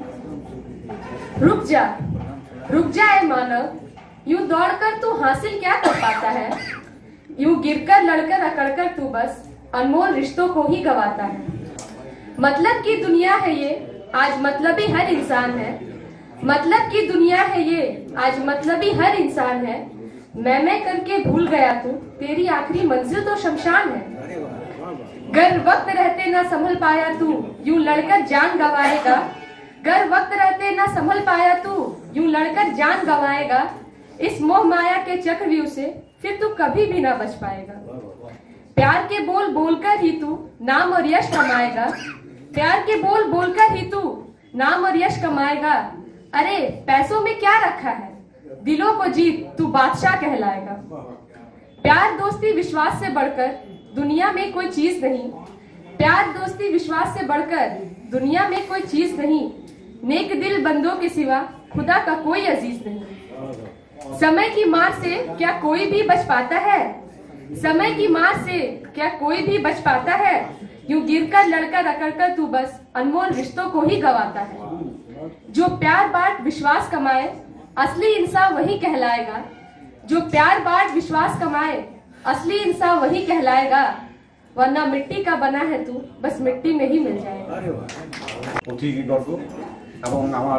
हैं। रुक जा रुक जा ए मानव, यूं दौड़कर तू हासिल क्या कर पाता है। यूं गिरकर लड़कर अकड़कर तू बस अनमोल रिश्तों को ही गवाता है। मतलब की दुनिया है ये, आज मतलबी हर इंसान है। मतलब की दुनिया है ये, आज मतलबी हर इंसान है। मैं मैं करके भूल गया तू, तेरी आखिरी मंजिल तो शमशान है। गर वक्त रहते ना संभल पाया तू, यूं लड़कर जान गवाएगा। गर वक्त रहते ना संभल पाया तू, यूं लड़कर जान गवाएगा। इस मोह माया के चक्रव्यूह से फिर तू कभी भी ना बच पाएगा। प्यार के बोल बोलकर ही तू नाम और यश कमाएगा। प्यार के बोल बोलकर ही तू नाम और यश कमाएगा। अरे पैसों में क्या रखा है, दिलों को जीत तू बादशाह कहलाएगा। प्यार दोस्ती विश्वास से बढ़कर दुनिया में कोई चीज नहीं। प्यार दोस्ती विश्वास से बढ़कर दुनिया में कोई चीज नहीं। नेक दिल बंदों के सिवा खुदा का कोई अजीज नहीं। समय की मार से क्या कोई भी बच पाता है। समय की मार से क्या कोई भी बच पाता है। यूं गिरकर लड़कर अकड़कर तू बस अनमोल रिश्तों को ही गवाता है। जो प्यार बांट विश्वास कमाए, असली इंसान वही कहलाएगा। जो प्यार बांट विश्वास कमाए, असली इंसान वही कहलाएगा। वरना मिट्टी का बना है तू, बस मिट्टी में ही मिल जाएगा। অতিথিবর্গ এবং আমার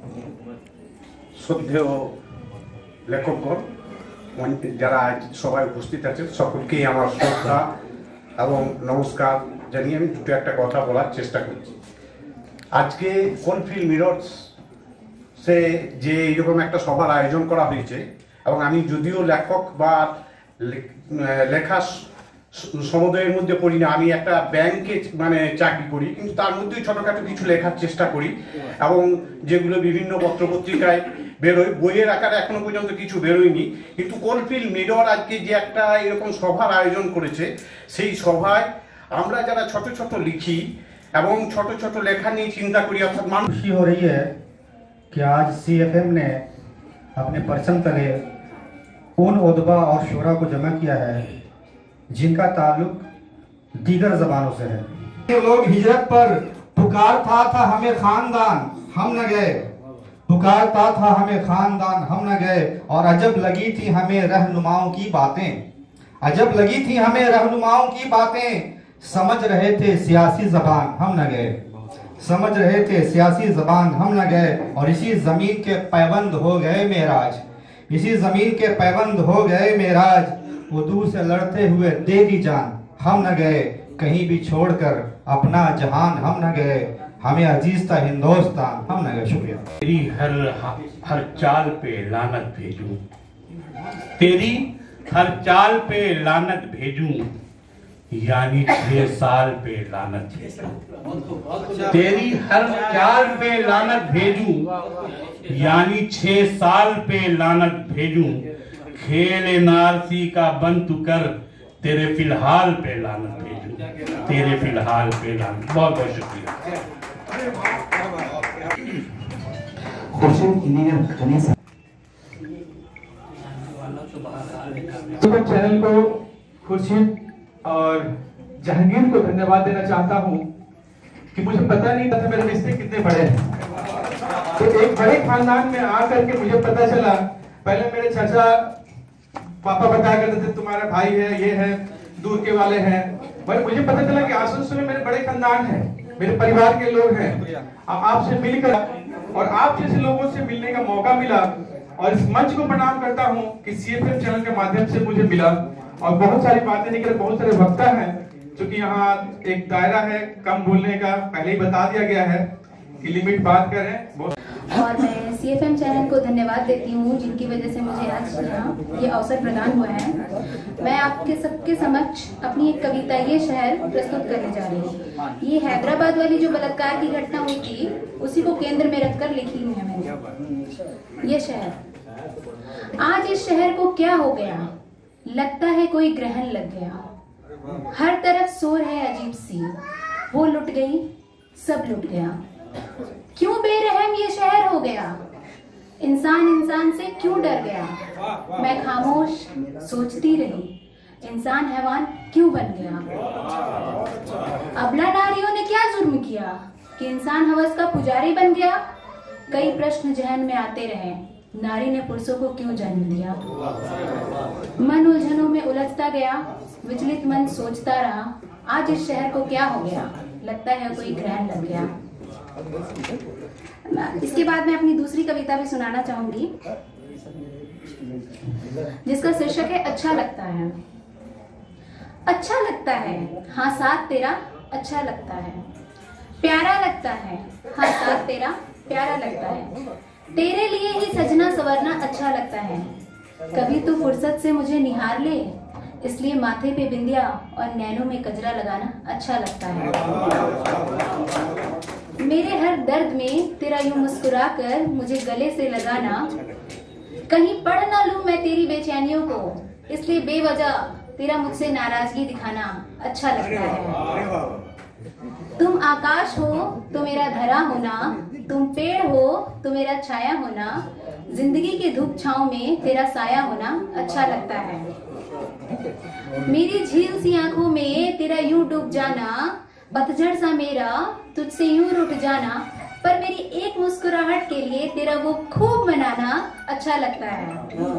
শ্রদ্ধেয় লেখকগণ যারা আজ সবাই উপস্থিত আছেন সকলকেই আমার শ্রদ্ধা এবং নমস্কার জানিয়ে আমি দুটো একটা কথা বলার চেষ্টা করছি। আজকে কোলফিল্ড মিরর্স সে যে এরকম একটা সভার আয়োজন করা হয়েছে এবং আমি যদিও লেখক বা লেখা সমুদয়ের মধ্যে পড়ি না, আমি একটা ব্যাংকে মানে চাকরি করি, কিন্তু তার মধ্যেই ছোটখাটো কিছু লেখার চেষ্টা করি এবং যেগুলো বিভিন্ন পত্রপত্রিকায় বেরোয়, বইয়ের আকারে এখনো পর্যন্ত কিছু বেরোয়নি। কিন্তু কোলফিল্ড মিরর আজকে যে একটা এরকম সভার আয়োজন করেছে, সেই সভায় আমরা যারা ছোট ছোট লিখি এবং ছোট ছোট লেখা নিয়ে চিন্তা করি, অর্থাৎ মানুষ खुशी हो रही है कि आज सी एफ एम ने अपने परचम तले उन उदबा और शोरा को जमा किया है जिनका ताल्लुक दीगर जबानों से है। लोग हिजरत पर पुकार था था हमें खानदान, हम न गए। पुकारता था हमें खानदान हम न गए, और अजब लगी थी हमें रहनुमाओं की बातें, अजब लगी थी हमें रहनुमाओं की बातें, समझ रहे थे सियासी जबान हम न गए, समझ रहे थे सियासी जबान हम न गए, और इसी जमीन के पैबंद हो गए मेराज, इसी जमीन के पैबंद हो गए मेराज, वो दूर से लड़ते हुए दे दी जान हम न गए, कहीं भी छोड़कर अपना जहान हम न गए, हमें अजीज था हिंदुस्तान हम न गए। शुक्रिया। तेरी हर हर चाल पे लानत भेजूं, तेरी हर चाल पे लानत भेजूं, यानी छह साल पे लानत भेजूं, तेरी हर चाल पे लानत भेजूं, यानी छह साल पे लानत भेजूं, खेल नारसी का बंद तू कर, तेरे फिलहाल पे लानत भेजूं, तेरे फिलहाल पे लानत। बहुत बहुत शुक्रिया। चैनल को, खुर्शीद और जहांगीर को धन्यवाद देना चाहता हूं कि मुझे पता नहीं था मेरे रिश्ते कितने बड़े हैं। तो एक बड़े खानदान में आकर के मुझे पता चला, पहले मेरे चाचा पापा बताया करते थे तुम्हारा भाई है, ये है, दूर के वाले हैं, पर मुझे पता चला कि आसनसोल में मेरे बड़े खानदान है, मेरे परिवार के लोग हैं। अब आपसे मिलकर और आप जैसे लोगों से मिलने का मौका मिला, और इस मंच को प्रणाम करता हूं कि सीएफएम चैनल के माध्यम से मुझे मिला, और बहुत सारी बातें निकल, बहुत सारे वक्ता हैं, क्योंकि यहाँ एक दायरा है कम बोलने का, पहले ही बता दिया गया है कि लिमिट बात करें। और मैं सीएफएम चैनल को धन्यवाद देती हूँ जिनकी वजह से मुझे आज यहाँ ये अवसर प्रदान हुआ है। मैं आपके सबके समक्ष अपनी एक कविता ये शहर प्रस्तुत करने जा रही हूँ। ये हैदराबाद वाली जो बलात्कार की घटना हुई थी उसी को केंद्र में रखकर लिखी हुई है मैंने। ये शहर, आज इस शहर को क्या हो गया, लगता है कोई ग्रहण लग गया, हर तरफ शोर है अजीब सी, वो लुट गई सब लुट गया, क्यों बेरहम ये शहर हो गया, इंसान इंसान से क्यों डर गया, मैं खामोश सोचती रही, इंसान हैवान क्यों बन गया, अबला नारियों ने क्या जुर्म किया कि इंसान हवस का पुजारी बन गया, कई प्रश्न जहन में आते रहे, नारी ने पुरुषों को क्यों जन्म दिया, मन उलझनों में उलझता गया, विचलित मन सोचता रहा, आज इस शहर को क्या हो गया, लगता है कोई ग्रहण लग गया। इसके बाद मैं अपनी दूसरी कविता भी सुनाना चाहूंगी जिसका शीर्षक है अच्छा लगता है। अच्छा लगता है हाँ साथ तेरा अच्छा लगता है, प्यारा लगता है हाँ साथ तेरा प्यारा लगता है, तेरे लिए ही सजना संवरना अच्छा लगता है, कभी तो फुर्सत से मुझे निहार ले, इसलिए माथे पे बिंदिया और नैनों में कजरा लगाना अच्छा लगता है, मेरे हर दर्द में तेरा यूं मुस्कुरा कर मुझे गले से लगाना, कहीं पढ़ ना लूं मैं तेरी बेचैनियों को, इसलिए बेवजह तेरा मुझसे नाराजगी दिखाना अच्छा लगता है, तुम आकाश हो तो मेरा धरा होना, तुम पेड़ हो तो मेरा छाया होना, जिंदगी के धूप छांव में तेरा साया होना अच्छा लगता है, मेरी झील सी आंखों में तेरा यूं डूब जाना, पतझड़ सा मेरा तुझसे यूं रुठ जाना, पर मेरी एक मुस्कुराहट के लिए तेरा वो खूब मनाना अच्छा लगता है,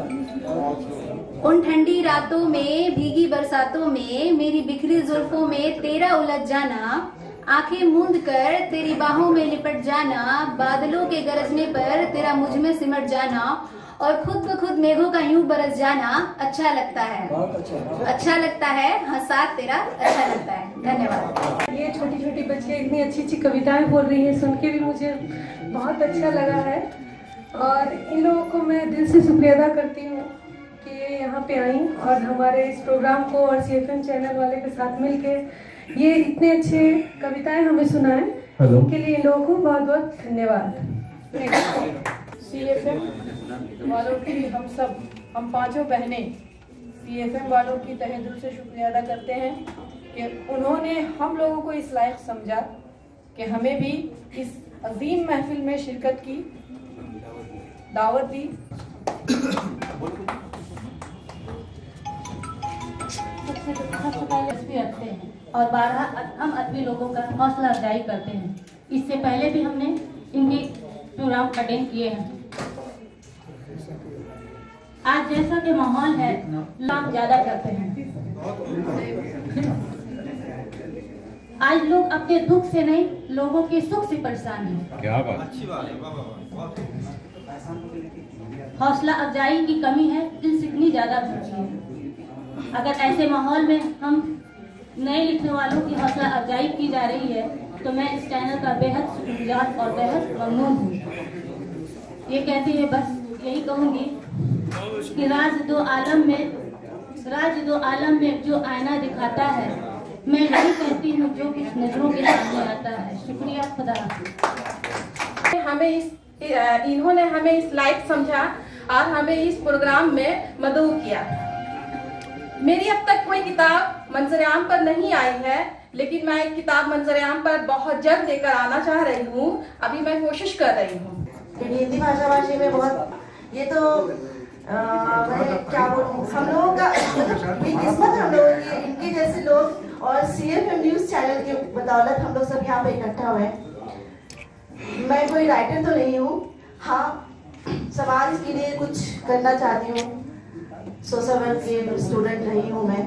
उन ठंडी रातों में भीगी बरसातों में मेरी बिखरी जुल्फों में तेरा उलझ जाना, आंखें मूंद कर तेरी बाहों में लिपट जाना, बादलों के गरजने पर तेरा मुझ में सिमट जाना, और खुद ब खुद मेघों का यूं बरस जाना अच्छा लगता है, अच्छा लगता है हाँ साथ तेरा अच्छा लगता है। धन्यवाद। ये छोटी छोटी बच्चियाँ इतनी अच्छी अच्छी कविताएं बोल रही हैं, सुन के भी मुझे बहुत अच्छा लगा है, और इन लोगों को मैं दिल से शुक्रिया अदा करती हूँ कि ये यहाँ पे आई और हमारे इस प्रोग्राम को और सीएफएम चैनल वाले के साथ मिलके ये इतने अच्छे कविताएं हमें सुनाएं, उनके लिए इन लोगों को बहुत बहुत धन्यवाद। सीएफएम वालों की हम सब हम पांचों बहनें सीएफएम वालों की तहे दिल से शुक्रिया अदा करते हैं कि उन्होंने हम लोगों को इस लायक समझा कि हमें भी इस अजीम महफिल में शिरकत की दावत दी। सबसे सबसे पहले रखते हैं और बारह हम अदबी लोगों का हौसला अफजाई करते हैं। इससे पहले भी हमने इनकी प्रोग्राम अटेंड किए हैं। आज जैसा कि माहौल है, लोग ज्यादा करते हैं। आज लोग अपने दुख से नहीं, लोगों के सुख से परेशान हैं। क्या बात, हौसला अफजाई की कमी है, दिल से इतनी ज्यादा दुखी है। अगर ऐसे माहौल में हम नए लिखने वालों की हौसला अफजाई की जा रही है तो मैं इस चैनल का बेहद शुक्रगुजार और बेहद ममनून हूँ। ये कहते हुए बस यही कहूँगी कि राज दो आलम में राज दो आलम में जो आईना दिखाता है, मैं यही कहती हूँ जो कुछ नजरों के सामने आता है। शुक्रिया, खुदा हाफिज़। हमें इस इन्होंने हमें इस लायक समझा और हमें इस प्रोग्राम में मदऊ किया। मेरी अब तक कोई किताब मंजर-ए-आम पर नहीं आई है, लेकिन मैं एक किताब मंजर-ए-आम पर बहुत जल्द लेकर आना चाह रही हूँ। अभी मैं कोशिश कर रही हूँ। हिंदी भाषा भाषी में बहुत ये तो आ, मैं क्या बोलूं, हम लोगों का मतलब ये किस्मत हम लोगों की, इनके जैसे लोग और सीएफएम न्यूज चैनल की बदौलत हम लोग सब यहाँ पे इकट्ठा हुए। मैं कोई राइटर तो नहीं हूँ, हाँ समाज के लिए कुछ करना चाहती हूँ। सोशल वर्क की स्टूडेंट रही हूँ मैं।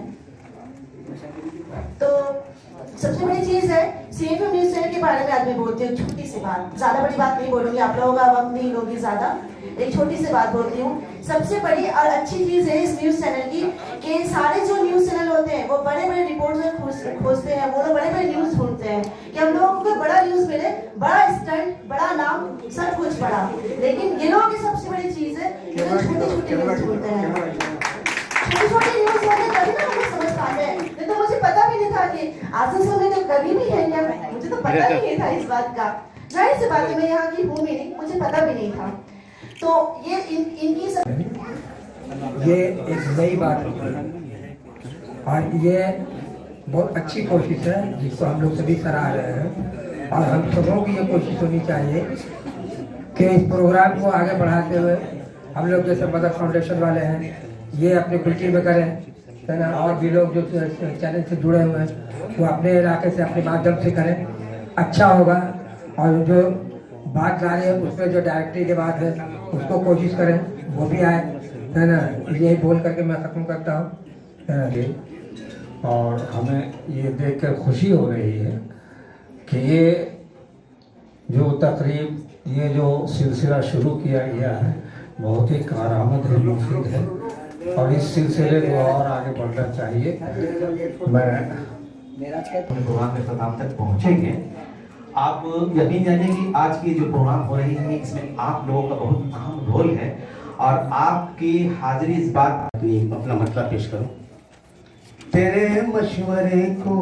तो सबसे बड़ी चीज है सीएफएम न्यूज चैनल के बारे में आज मैं बोलती हूँ छोटी सी बात, ज्यादा बड़ी बात नहीं बोलूंगी, आप लोगों का वक्त नहीं लोगी ज्यादा, एक छोटी सी बात बोलती हूँ। सबसे बड़ी और अच्छी चीज है इस न्यूज चैनल की कि सारे जो न्यूज चैनल होते हैं वो बड़े बड़े रिपोर्टर खोजते हैं, वो लोग बड़े बड़े न्यूज ढूंढते हैं कि हम लोगों को बड़ा न्यूज मिले, बड़ा स्टंट, बड़ा नाम, सब कुछ बड़ा। लेकिन ये लोगों की सबसे बड़ी चीज है कि जो छोटी छोटी न्यूज ढूंढते हैं, छोटी छोटी न्यूज होते तभी तो हम लोग समझ पाते हैं। नहीं तो मुझे पता भी नहीं था कि आसनसोल में तो कभी भी है क्या, मुझे तो पता भी नहीं था इस बात का। जाहिर सी बात है, मैं यहाँ की हूँ भी नहीं, मुझे पता भी नहीं था। तो ये इन, इनकी सब... ये एक नई बात है और ये बहुत अच्छी कोशिश है जिसको हम लोग सभी सराह रहे हैं। और हम सबों की ये कोशिश होनी चाहिए कि इस प्रोग्राम को आगे बढ़ाते हुए हम लोग जैसे मदर फाउंडेशन वाले हैं ये अपने कुल्ची में करें, है ना, और भी लोग जो चैनल से जुड़े हुए हैं वो अपने इलाके से अपने माध्यम से करें, अच्छा होगा। और जो बात जा रही है उसमें जो डायरेक्टरी की बात है उसको कोशिश करें वो भी आए, है ना। यही बोल करके मैं खत्म करता हूँ। और हमें ये देखकर खुशी हो रही है कि ये जो तकरीब, ये जो सिलसिला शुरू किया गया है बहुत ही कारआमद है, मुफीद है और इस सिलसिले को और आगे बढ़ना चाहिए। मैं प्रोग्राम में प्रोग्राम तक पहुँचेंगे। आप यकीन जानिए कि आज की जो प्रोग्राम हो रही है इसमें आप लोगों का बहुत अहम रोल है और आपकी हाजिरी इस बात अपना मतलब पेश करो। तेरे मशवरे को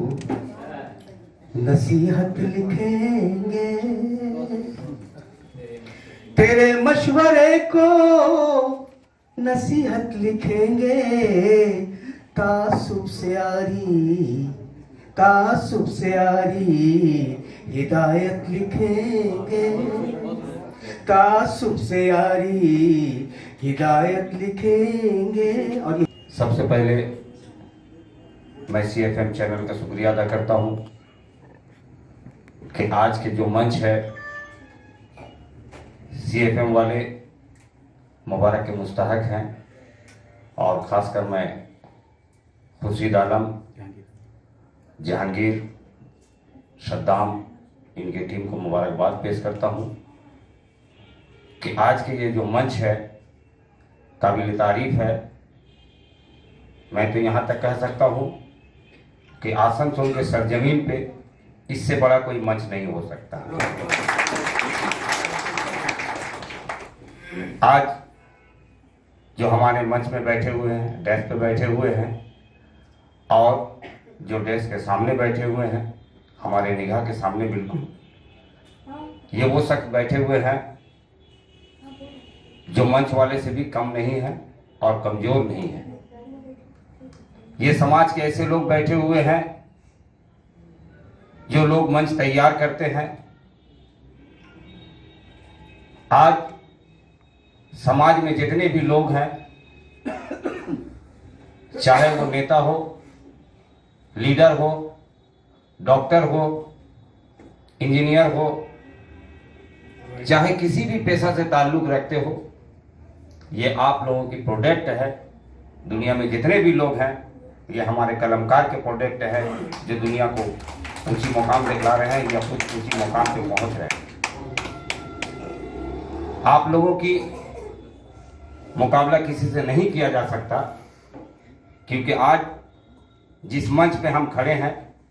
नसीहत लिखेंगे, तेरे मशवरे को नसीहत लिखेंगे, तासुब से आरी तासुब से आरी हिदायत लिखेंगे, तासुब से आरी हिदायत लिखेंगे। और सबसे पहले मैं सीएफएम चैनल का शुक्रिया अदा करता हूं कि आज के जो मंच है सीएफएम वाले मुबारक के मुस्तहक हैं और ख़ासकर मैं खुर्शीद आलम, जहांगीर, सद्दाम, इनकी टीम को मुबारकबाद पेश करता हूं कि आज के ये जो मंच है काबिल तारीफ है। मैं तो यहाँ तक कह सकता हूँ कि आसनसोल के सरजमीन पे इससे बड़ा कोई मंच नहीं हो सकता। आज जो हमारे मंच में बैठे हुए हैं, डेस्क पे बैठे हुए हैं और जो डेस्क के सामने बैठे हुए हैं, हमारे निगाह के सामने बिल्कुल, ये वो शख्स बैठे हुए हैं जो मंच वाले से भी कम नहीं है और कमजोर नहीं है। ये समाज के ऐसे लोग बैठे हुए हैं जो लोग मंच तैयार करते हैं। आज समाज में जितने भी लोग हैं, चाहे वो नेता हो, लीडर हो, डॉक्टर हो, इंजीनियर हो, चाहे किसी भी पेशा से ताल्लुक रखते हो, ये आप लोगों की प्रोडक्ट है। दुनिया में जितने भी लोग हैं ये हमारे कलमकार के प्रोडक्ट है जो दुनिया को ऊंची मुकाम दिखला रहे हैं या कुछ ऊंची मुकाम पे पहुंच रहे हैं। आप लोगों की मुकाबला किसी से नहीं किया जा सकता, क्योंकि आज जिस मंच पे हम खड़े हैं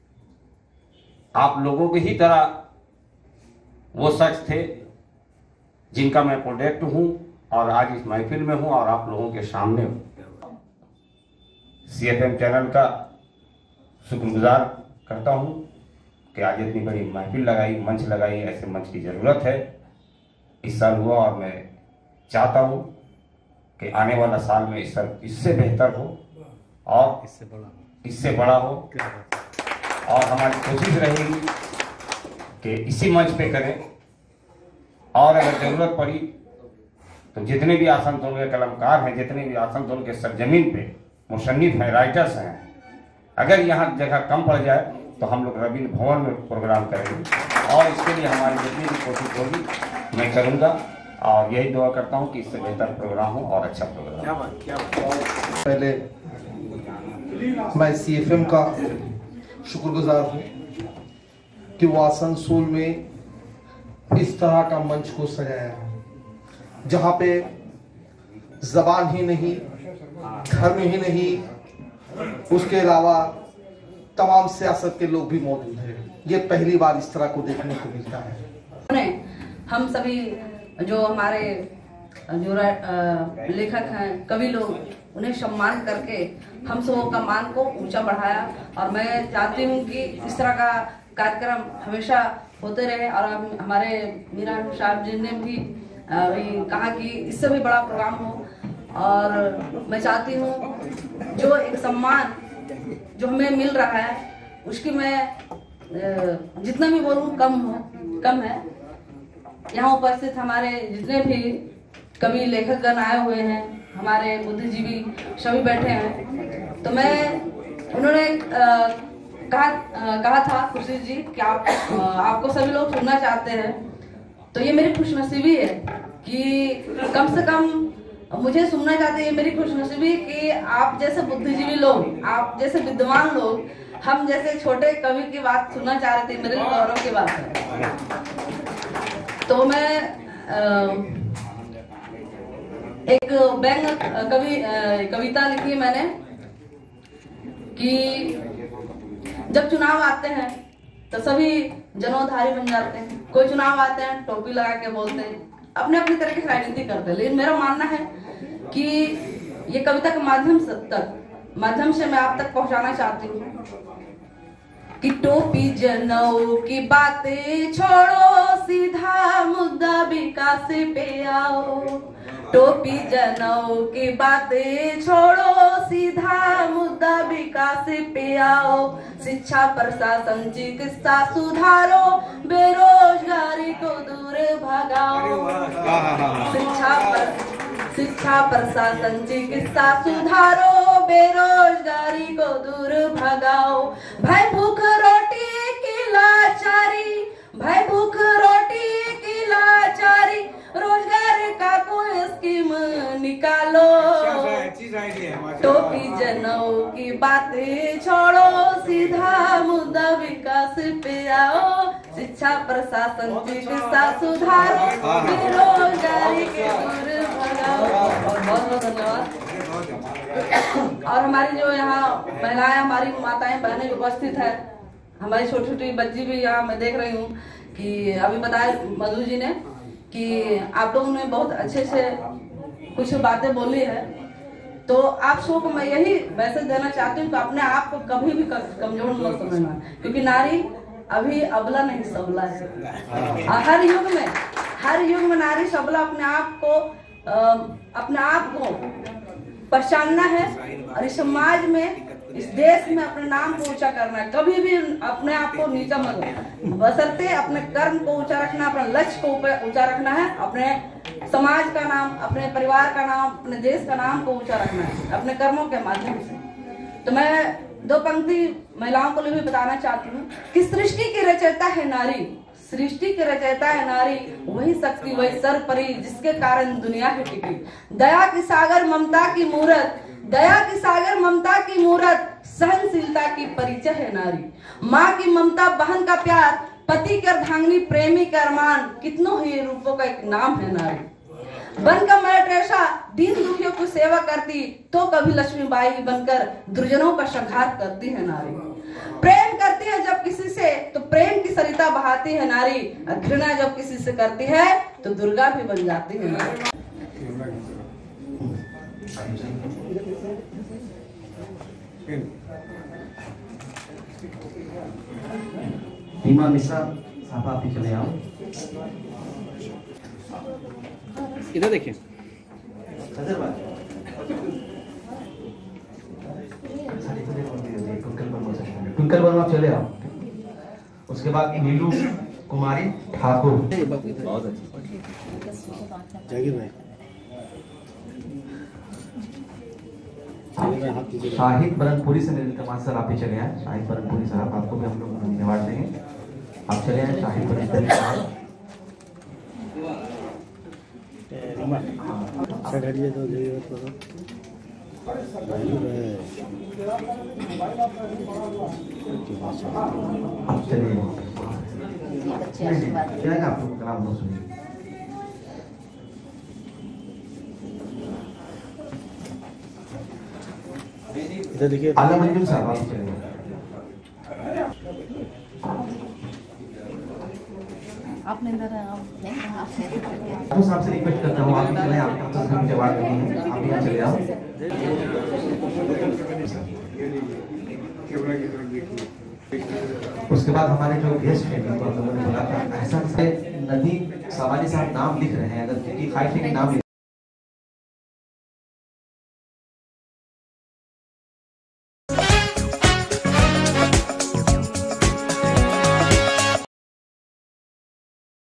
आप लोगों की ही तरह वो शख्स थे जिनका मैं प्रोडक्ट हूं और आज इस महफिल में हूं और आप लोगों के सामने हूं। सी एफ एम चैनल का शुक्रगुजार करता हूं कि आज इतनी बड़ी महफिल लगाई, मंच लगाई। ऐसे मंच की ज़रूरत है, इस साल हुआ और मैं चाहता हूं कि आने वाला साल में इस साल इससे बेहतर हो और इससे बड़ा इससे बड़ा हो। और हमारी कोशिश रहेगी कि इसी मंच पे करें, और अगर ज़रूरत पड़ी तो जितने भी आसनसोल के कलमकार हैं, जितने भी आसनसोल के सरजमीन पे मुसन्निफ हैं, राइटर्स हैं, अगर यहाँ जगह कम पड़ जाए तो हम लोग रवींद्र भवन में प्रोग्राम करेंगे और इसके लिए हमारी जितनी भी कोशिश होगी मैं करूँगा और यही दुआ करता हूँ कि इससे बेहतर प्रोग्राम हो और अच्छा प्रोग्राम हो। पहले मैं सी एफ एम का शुक्रगुजार हूँ कि वो आसनसोल में इस तरह का मंच को सजाया है जहाँ पे जबान ही नहीं, धर्म ही नहीं, उसके अलावा तमाम सियासत के लोग भी मौजूद हैं। ये पहली बार इस तरह को देखने को मिलता है। हम सभी जो हमारे जो लेखक हैं, कवि लोग, उन्हें सम्मान करके हम सबों का मान को ऊंचा बढ़ाया और मैं चाहती हूँ कि इस तरह का कार्यक्रम हमेशा होते रहे। और हमारे मीरा साहब जी ने भी कहा कि इससे भी बड़ा प्रोग्राम हो और मैं चाहती हूँ जो एक सम्मान जो हमें मिल रहा है उसकी मैं जितना भी बोलूँ कम हो कम है। यहाँ उपस्थित हमारे जितने भी कवि लेखक गण आए हुए हैं, हमारे बुद्धिजीवी सभी बैठे हैं, तो मैं उन्होंने कहा कहा था खुशी जी कि आप आपको सभी लोग सुनना चाहते हैं, तो ये मेरी खुशनसीबी है कि कम से कम मुझे सुनना चाहते हैं। मेरी खुशनसीबी कि आप जैसे बुद्धिजीवी लोग, आप जैसे विद्वान लोग हम जैसे छोटे कवि की बात सुनना चाह रहे थे, मेरे लिए गौरव की बात है। तो मैं एक व्यंग कवि कविता लिखी मैंने कि जब चुनाव आते हैं तो सभी जनोधारी बन जाते हैं। कोई चुनाव आते हैं टोपी लगा के बोलते हैं, अपने अपनी तरह की राजनीति करते हैं। लेकिन मेरा मानना है कि ये कविता के माध्यम से तक माध्यम से मैं आप तक पहुंचाना चाहती हूँ कि टोपी जनऊ की बातें छोड़ो, सीधा मुद्दा विकास पे आओ। टोपी जनऊ की बातें छोड़ो, सीधा मुद्दा विकास पे आओ। शिक्षा प्रशासन चिकित्सा सुधारो, बेरोजगारी को दूर भगाओ। शिक्षा पर शिक्षा प्रशासन चिकित्सा सुधारो, बेरोजगारी को दूर भगाओ। भय भूख रोटी की लाचारी, भय भूख रोटी की लाचारी, रोजगार का कोई स्कीम निकालो। टोपी जनऊ की बातें छोड़ो, सीधा मुद्दा विकास पे आओ। शिक्षा प्रशासन चिकित्सा सुधारो, बेरोजगारी के दूर भगाओ। और बहुत बहुत धन्यवाद। और हमारी जो यहाँ महिलाएं, हमारी माताएं बहनें उपस्थित है, हमारी छोटी छोटी बच्ची भी यहाँ मैं देख रही हूँ कि अभी बताया मधु जी ने कि आप लोगों ने बहुत अच्छे से कुछ बातें बोली है। तो आप सबको को मैं यही मैसेज देना चाहती हूँ कि अपने आप को कभी भी कमजोर मत समझना, क्योंकि नारी अभी अबला नहीं सबला है। हर युग में हर युग में नारी सबला अपने आप को अपने आप को पहचानना है और इस समाज में, इस देश में अपने नाम को ऊंचा करना है। कभी भी अपने आप को नीचा मत, बशर्ते अपने कर्म को ऊंचा रखना, अपने लक्ष्य को ऊंचा रखना है, अपने समाज का नाम, अपने परिवार का नाम, अपने देश का नाम को ऊंचा रखना है अपने कर्मों के माध्यम से। तो मैं दो पंक्ति महिलाओं को भी बताना चाहती हूँ कि सृष्टि की रचयिता है नारी, सृष्टि के रचयिता है नारी, वही शक्ति वही सर परी जिसके कारण दुनिया है टिकी। दया की सागर ममता की मूरत, दया की सागर ममता की मूरत, सहनशीलता की परिचय है नारी। माँ की ममता, बहन का प्यार, पति की अर्धांगिनी, प्रेमी का अरमान, कितनों ही रूपों का एक नाम है नारी। बनकर मैं ट्रेसा दीन दुखियों की सेवा करती, तो कभी लक्ष्मीबाई बनकर दुर्जनों का संहार करती है नारी। प्रेम करती है जब किसी से तो प्रेम की सरिता बहाती है नारी, घृणा जब किसी से करती है तो दुर्गा भी बन जाती है नारी। रीमा मिश्रा साहब आप भी चले आओ। इधर देखिए। ट्विंकल वर्मा आप चले आओ। उसके बाद नीलू कुमारी ठाकुर। बहुत अच्छा जागीर भाई। शाहिद बरनपुरी से मेरे कमान सर आप भी चले आए। शाहिद बरनपुरी साहब आपको भी हम लोग धन्यवाद देंगे, आप चले आए। शाहिद बरनपुरी साहब आप चलिए। आप लोग कलाम दो सुनिए। इधर देखिए। आला मंजुल साहब आप चलिए। आपने इधर आप तो साहब से रिक्वेस्ट करता हूँ आप भी चले, आपका तो मुझे जवाब नहीं है, आप यहाँ चले आओ। उसके बाद हमारे जो गेस्ट हैं जिनको हम लोगों ने बोला था, ऐसा नदी सवाली साहब नाम लिख रहे हैं, अगर किसी खाई से नाम